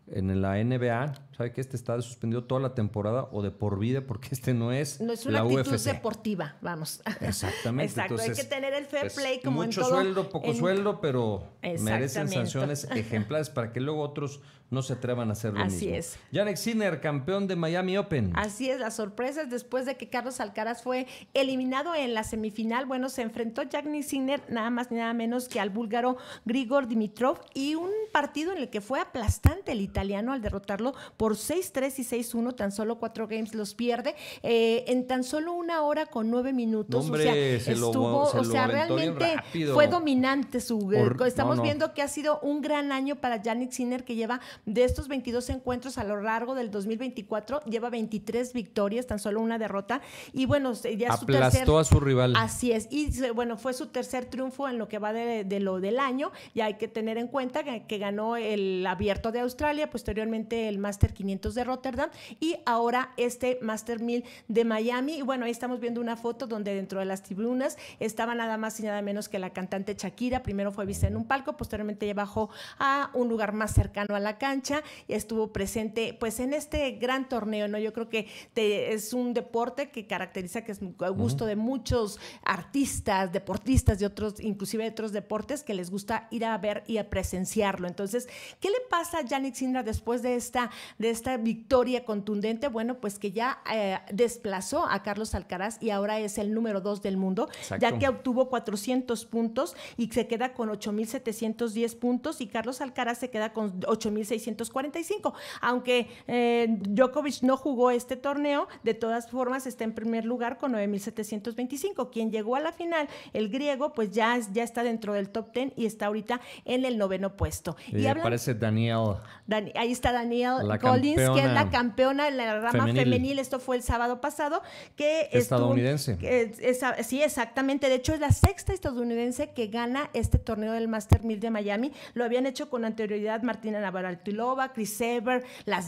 en la NBA, sabe que está suspendido toda la temporada o de por vida porque no es una la actitud UFC. deportiva, vamos. Exactamente. Exacto, entonces, hay que tener el fair play como mucho en todo. Sueldo, poco sueldo, pero merecen sanciones ejemplares para que luego otros no se atrevan a hacer lo mismo. Así es. Jannik Sinner, campeón de Miami Open. Así es, las sorpresas después de que Carlos Alcaraz fue eliminado en la semifinal. Bueno, se enfrentó Jannik Sinner nada más ni nada menos que al búlgaro Grigor Dimitrov, y un partido en el que fue aplastante el italiano al derrotarlo por 6-3 y 6-1, tan solo 4 games los pierde en tan solo 1 hora con 9 minutos. Hombre, realmente fue dominante estamos viendo que ha sido un gran año para Jannik Sinner, que lleva de estos 22 encuentros a lo largo del 2024, lleva 23 victorias, tan solo 1 derrota, y bueno, ya aplastó a su rival. Así es, y bueno, fue su tercer triunfo en lo que va de lo del año. Y hay que tener en cuenta que ganó el Abierto de Australia, posteriormente el Master 500 de Rotterdam y ahora este Master 1000 de Miami. Y bueno, ahí estamos viendo una foto donde dentro de las tribunas estaba nada más y nada menos que la cantante Shakira. Primero fue vista en un palco, posteriormente ya bajó a un lugar más cercano a la cancha y estuvo presente pues en este gran torneo, ¿no? Yo creo que es un deporte que caracteriza, que es gusto de muchos artistas, deportistas de otros, inclusive de otros deportes, que les gusta ir a ver y a presenciarlo. Entonces, ¿qué le pasa a Jannik Sinner después de esta victoria contundente? Bueno, pues que ya desplazó a Carlos Alcaraz y ahora es el número 2 del mundo. Exacto. Ya que obtuvo 400 puntos y se queda con 8,710 puntos, y Carlos Alcaraz se queda con 8,645. Aunque Djokovic no jugó este torneo, de todas formas está en primer lugar con 9,725. Quien llegó a la final, el griego, pues ya está dentro del top 10 y está ahorita en el 9º puesto. Y aparece Danielle. Ahí está Danielle Collins, que es la campeona en la rama femenil. Esto fue el sábado pasado. Estadounidense. Sí, exactamente. De hecho, es la 6ª estadounidense que gana este torneo del Master 1000 de Miami. Lo habían hecho con anterioridad Martina Navratilova, Chris Evert,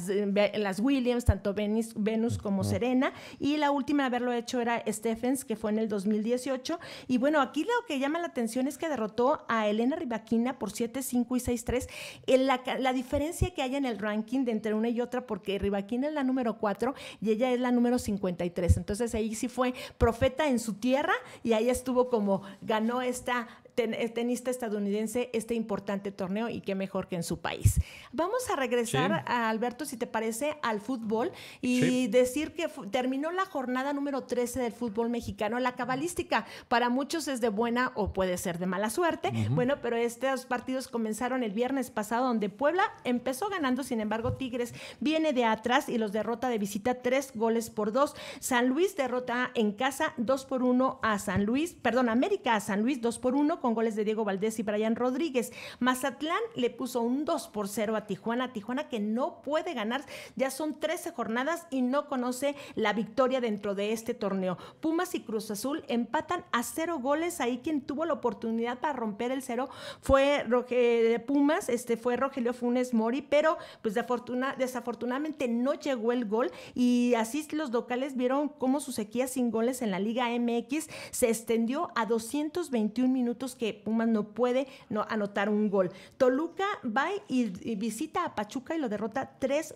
las Williams, tanto Venus como Serena, y la última a haberlo hecho era Stephens, que fue en el 2018. Y bueno, aquí lo que llama la atención es que derrotó a Elena Rybakina por 7-5 y 6-3. La diferencia que hay en el ranking de entre una y otra, porque Rybakina es la número 4 y ella es la número 53. Entonces ahí sí fue profeta en su tierra, y ahí estuvo como ganó esta tenista estadounidense este importante torneo, y qué mejor que en su país. Vamos a regresar, a Alberto, si te parece, al fútbol y decir que terminó la jornada número 13 del fútbol mexicano. La cabalística para muchos es de buena o puede ser de mala suerte. Bueno, pero estos partidos comenzaron el viernes pasado, donde Puebla empezó ganando, sin embargo Tigres viene de atrás y los derrota de visita 3-2. San Luis derrota en casa 2-1 a América a San Luis 2-1 con goles de Diego Valdés y Brian Rodríguez. Mazatlán le puso un 2-0 a Tijuana, que no puede ganar, ya son 13 jornadas y no conoce la victoria dentro de este torneo. Pumas y Cruz Azul empatan a 0 goles, ahí quien tuvo la oportunidad para romper el 0 fue Pumas, fue Rogelio Funes Mori, pero pues desafortunadamente no llegó el gol, y así los locales vieron cómo su sequía sin goles en la Liga MX se extendió a 221 minutos que Pumas no puede anotar un gol. Toluca va y visita a Pachuca y lo derrota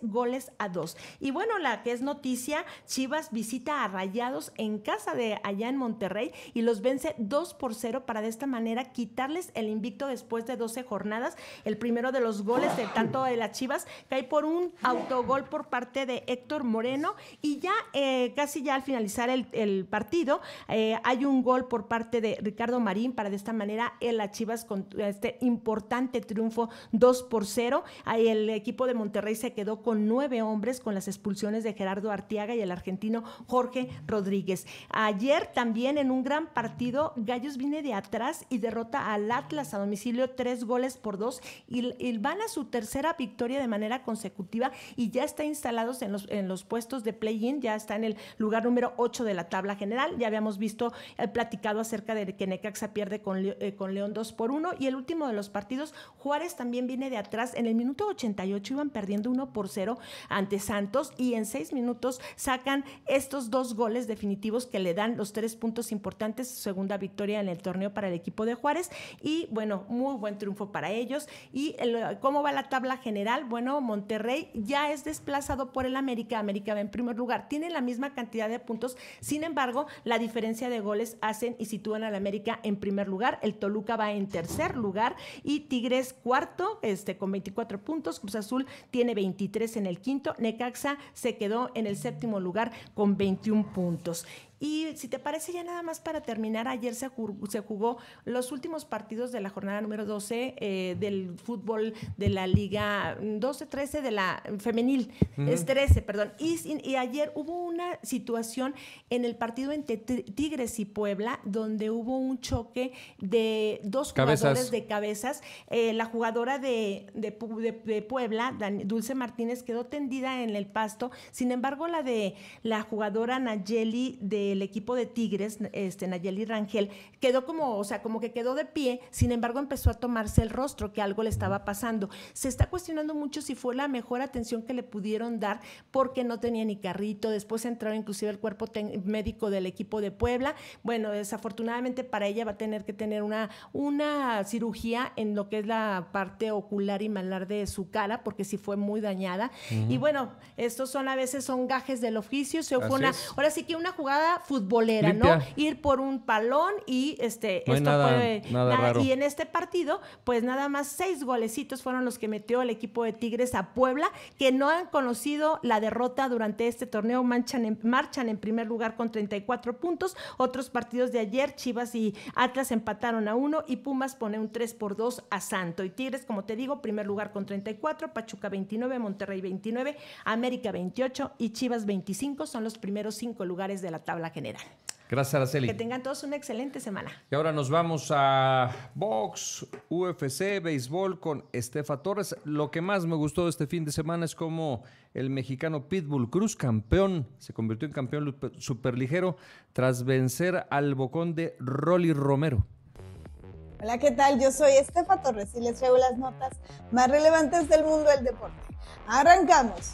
3-2. Y bueno, la que es noticia, Chivas visita a Rayados en casa de allá en Monterrey y los vence 2-0 para de esta manera quitarles el invicto después de 12 jornadas. El primero de los goles de tanto de las Chivas cae por un autogol por parte de Héctor Moreno, y ya casi ya al finalizar el partido hay un gol por parte de Ricardo Marín para de esta manera las Chivas con este importante triunfo 2-0. Ahí el equipo de Monterrey se quedó con 9 hombres con las expulsiones de Gerardo Arteaga y el argentino Jorge Rodríguez. Ayer también en un gran partido, Gallos viene de atrás y derrota al Atlas a domicilio 3-2 y van a su tercera victoria de manera consecutiva y ya está instalados en los puestos de play-in, ya está en el lugar número 8 de la tabla general. Ya habíamos platicado acerca de que Necaxa pierde con con León 2-1, y el último de los partidos, Juárez también viene de atrás. En el minuto 88 iban perdiendo 1-0 ante Santos, y en 6 minutos sacan estos 2 goles definitivos que le dan los 3 puntos importantes, segunda victoria en el torneo para el equipo de Juárez, y bueno, muy buen triunfo para ellos. Y ¿cómo va la tabla general? Bueno, Monterrey ya es desplazado por el América. América va en primer lugar, tiene la misma cantidad de puntos, sin embargo, la diferencia de goles hacen y sitúan al América en primer lugar. El Toluca va en tercer lugar y Tigres cuarto, con 24 puntos. Cruz Azul tiene 23 en el quinto. Necaxa se quedó en el séptimo lugar con 21 puntos. Y si te parece, ya nada más para terminar, ayer se jugó los últimos partidos de la jornada número 12 del fútbol de la Liga 12-13 de la femenil, es 13, perdón. Y ayer hubo una situación en el partido entre Tigres y Puebla, donde hubo un choque de 2 jugadores de cabezas. La jugadora de Puebla, Dulce Martínez, quedó tendida en el pasto. Sin embargo, la jugadora Nayeli del equipo de Tigres, Nayeli Rangel, quedó como que quedó de pie. Sin embargo, empezó a tomarse el rostro, que algo le estaba pasando. Se está cuestionando mucho si fue la mejor atención que le pudieron dar, porque no tenía ni carrito. Después entró inclusive el cuerpo médico del equipo de Puebla. Bueno, desafortunadamente para ella va a tener que tener una cirugía en lo que es la parte ocular y malar de su cara, porque sí fue muy dañada. Y bueno, estos a veces son gajes del oficio. Ahora sí que una jugada futbolera, limpia, ¿no? Ir por un palón y no hay nada raro. Y en este partido, pues nada más 6 golecitos fueron los que metió el equipo de Tigres a Puebla, que no han conocido la derrota durante este torneo. Marchan en primer lugar con 34 puntos. Otros partidos de ayer, Chivas y Atlas empataron a 1 y Pumas pone un 3-2 a Santo. Y Tigres, como te digo, primer lugar con 34, Pachuca 29, Monterrey 29, América 28 y Chivas 25 son los primeros 5 lugares de la tabla general. Gracias, Araceli. Que tengan todos una excelente semana. Y ahora nos vamos a box, UFC, béisbol con Estefa Torres. Lo que más me gustó de este fin de semana es cómo el mexicano Pitbull Cruz, campeón, se convirtió en campeón superligero tras vencer al bocón de Rolly Romero. Hola, ¿qué tal? Yo soy Estefa Torres y les traigo las notas más relevantes del mundo del deporte. ¡Arrancamos!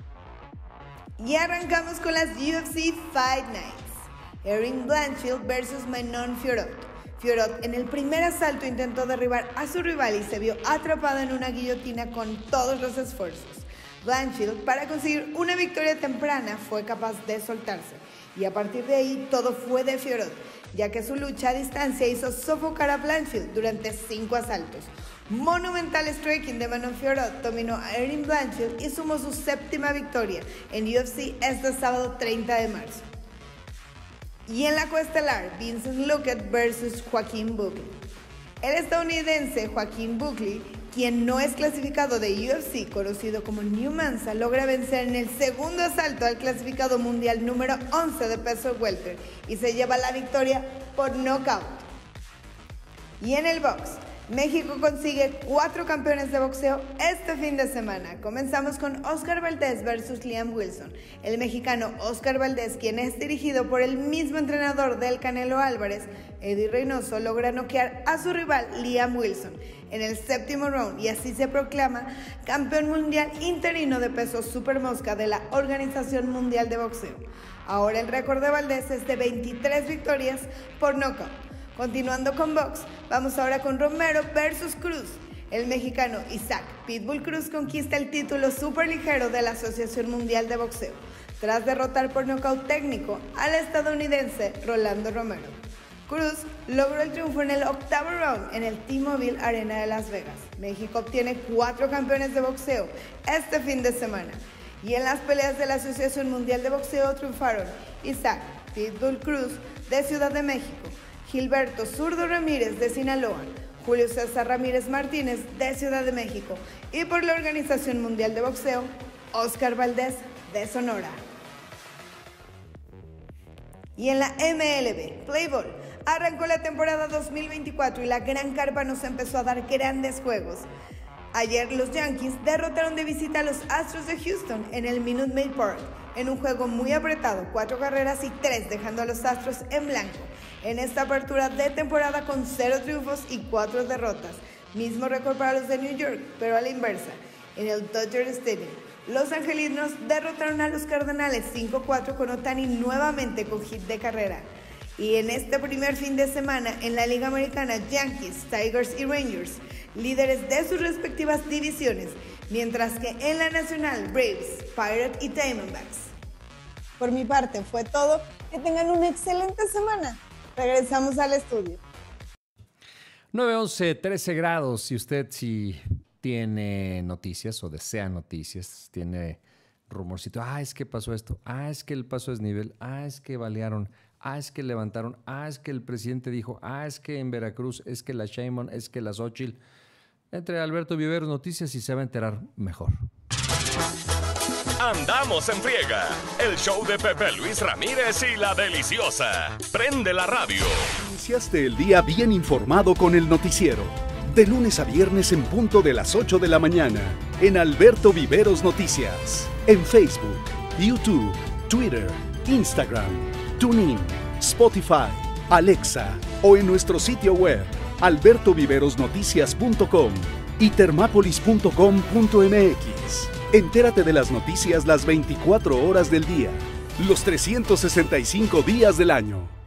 Y arrancamos con las UFC Fight Nights. Erin Blanchfield versus Manon Fiorot. Fiorot en el primer asalto intentó derribar a su rival y se vio atrapado en una guillotina con todos los esfuerzos. Blanchfield, para conseguir una victoria temprana, fue capaz de soltarse. Y a partir de ahí todo fue de Fiorot, ya que su lucha a distancia hizo sofocar a Blanchfield durante 5 asaltos. Monumental striking de Manon Fiorot dominó a Erin Blanchfield y sumó su 7ª victoria en UFC este sábado 30 de marzo. Y en la coestelar, Vincent Luque versus Joaquín Buckley. El estadounidense Joaquín Buckley, quien no es clasificado de UFC, conocido como New Mansa, logra vencer en el segundo asalto al clasificado mundial número 11 de peso welter y se lleva la victoria por nocaut. Y en el box, México consigue 4 campeones de boxeo este fin de semana. Comenzamos con Oscar Valdez versus Liam Wilson. El mexicano Oscar Valdez, quien es dirigido por el mismo entrenador del Canelo Álvarez, Eddie Reynoso, logra noquear a su rival Liam Wilson en el 7º round y así se proclama campeón mundial interino de peso supermosca de la Organización Mundial de Boxeo. Ahora el récord de Valdez es de 23 victorias por nocaut. Continuando con box, vamos ahora con Romero versus Cruz. El mexicano Isaac Pitbull Cruz conquista el título superligero de la Asociación Mundial de Boxeo, tras derrotar por nocaut técnico al estadounidense Rolando Romero. Cruz logró el triunfo en el 8º round en el T-Mobile Arena de Las Vegas. México obtiene 4 campeones de boxeo este fin de semana. Y en las peleas de la Asociación Mundial de Boxeo triunfaron Isaac Pitbull Cruz de Ciudad de México, Gilberto Zurdo Ramírez de Sinaloa, Julio César Ramírez Martínez de Ciudad de México y por la Organización Mundial de Boxeo, Oscar Valdez de Sonora. Y en la MLB, Play Ball, arrancó la temporada 2024 y la Gran Carpa nos empezó a dar grandes juegos. Ayer los Yankees derrotaron de visita a los Astros de Houston en el Minute Maid Park, en un juego muy apretado, 4 carreras y 3, dejando a los Astros en blanco. En esta apertura de temporada con 0 triunfos y 4 derrotas, mismo récord para los de New York, pero a la inversa. En el Dodger Stadium, los angelinos derrotaron a los Cardenales 5-4 con Ohtani nuevamente con hit de carrera. Y en este primer fin de semana en la Liga Americana, Yankees, Tigers y Rangers, líderes de sus respectivas divisiones, mientras que en la Nacional, Braves, Pirates y Diamondbacks. Por mi parte fue todo, que tengan una excelente semana. Regresamos al estudio. 9:11, 13 grados. Si usted tiene noticias o desea noticias, tiene rumorcito, es que pasó esto, es que el paso desnivel, es que balearon, es que levantaron, es que el presidente dijo, es que en Veracruz, es que la Sheinbaum, es que la Xóchitl. Entre Alberto Viveros Noticias y se va a enterar mejor. Andamos en friega. El show de Pepe Luis Ramírez y la deliciosa. Prende la radio. Iniciaste el día bien informado con el noticiero. De lunes a viernes en punto de las 8 de la mañana. En Alberto Viveros Noticias. En Facebook, YouTube, Twitter, Instagram, TuneIn, Spotify, Alexa o en nuestro sitio web albertoviverosnoticias.com y termápolis.com.mx. Entérate de las noticias las 24 horas del día, los 365 días del año.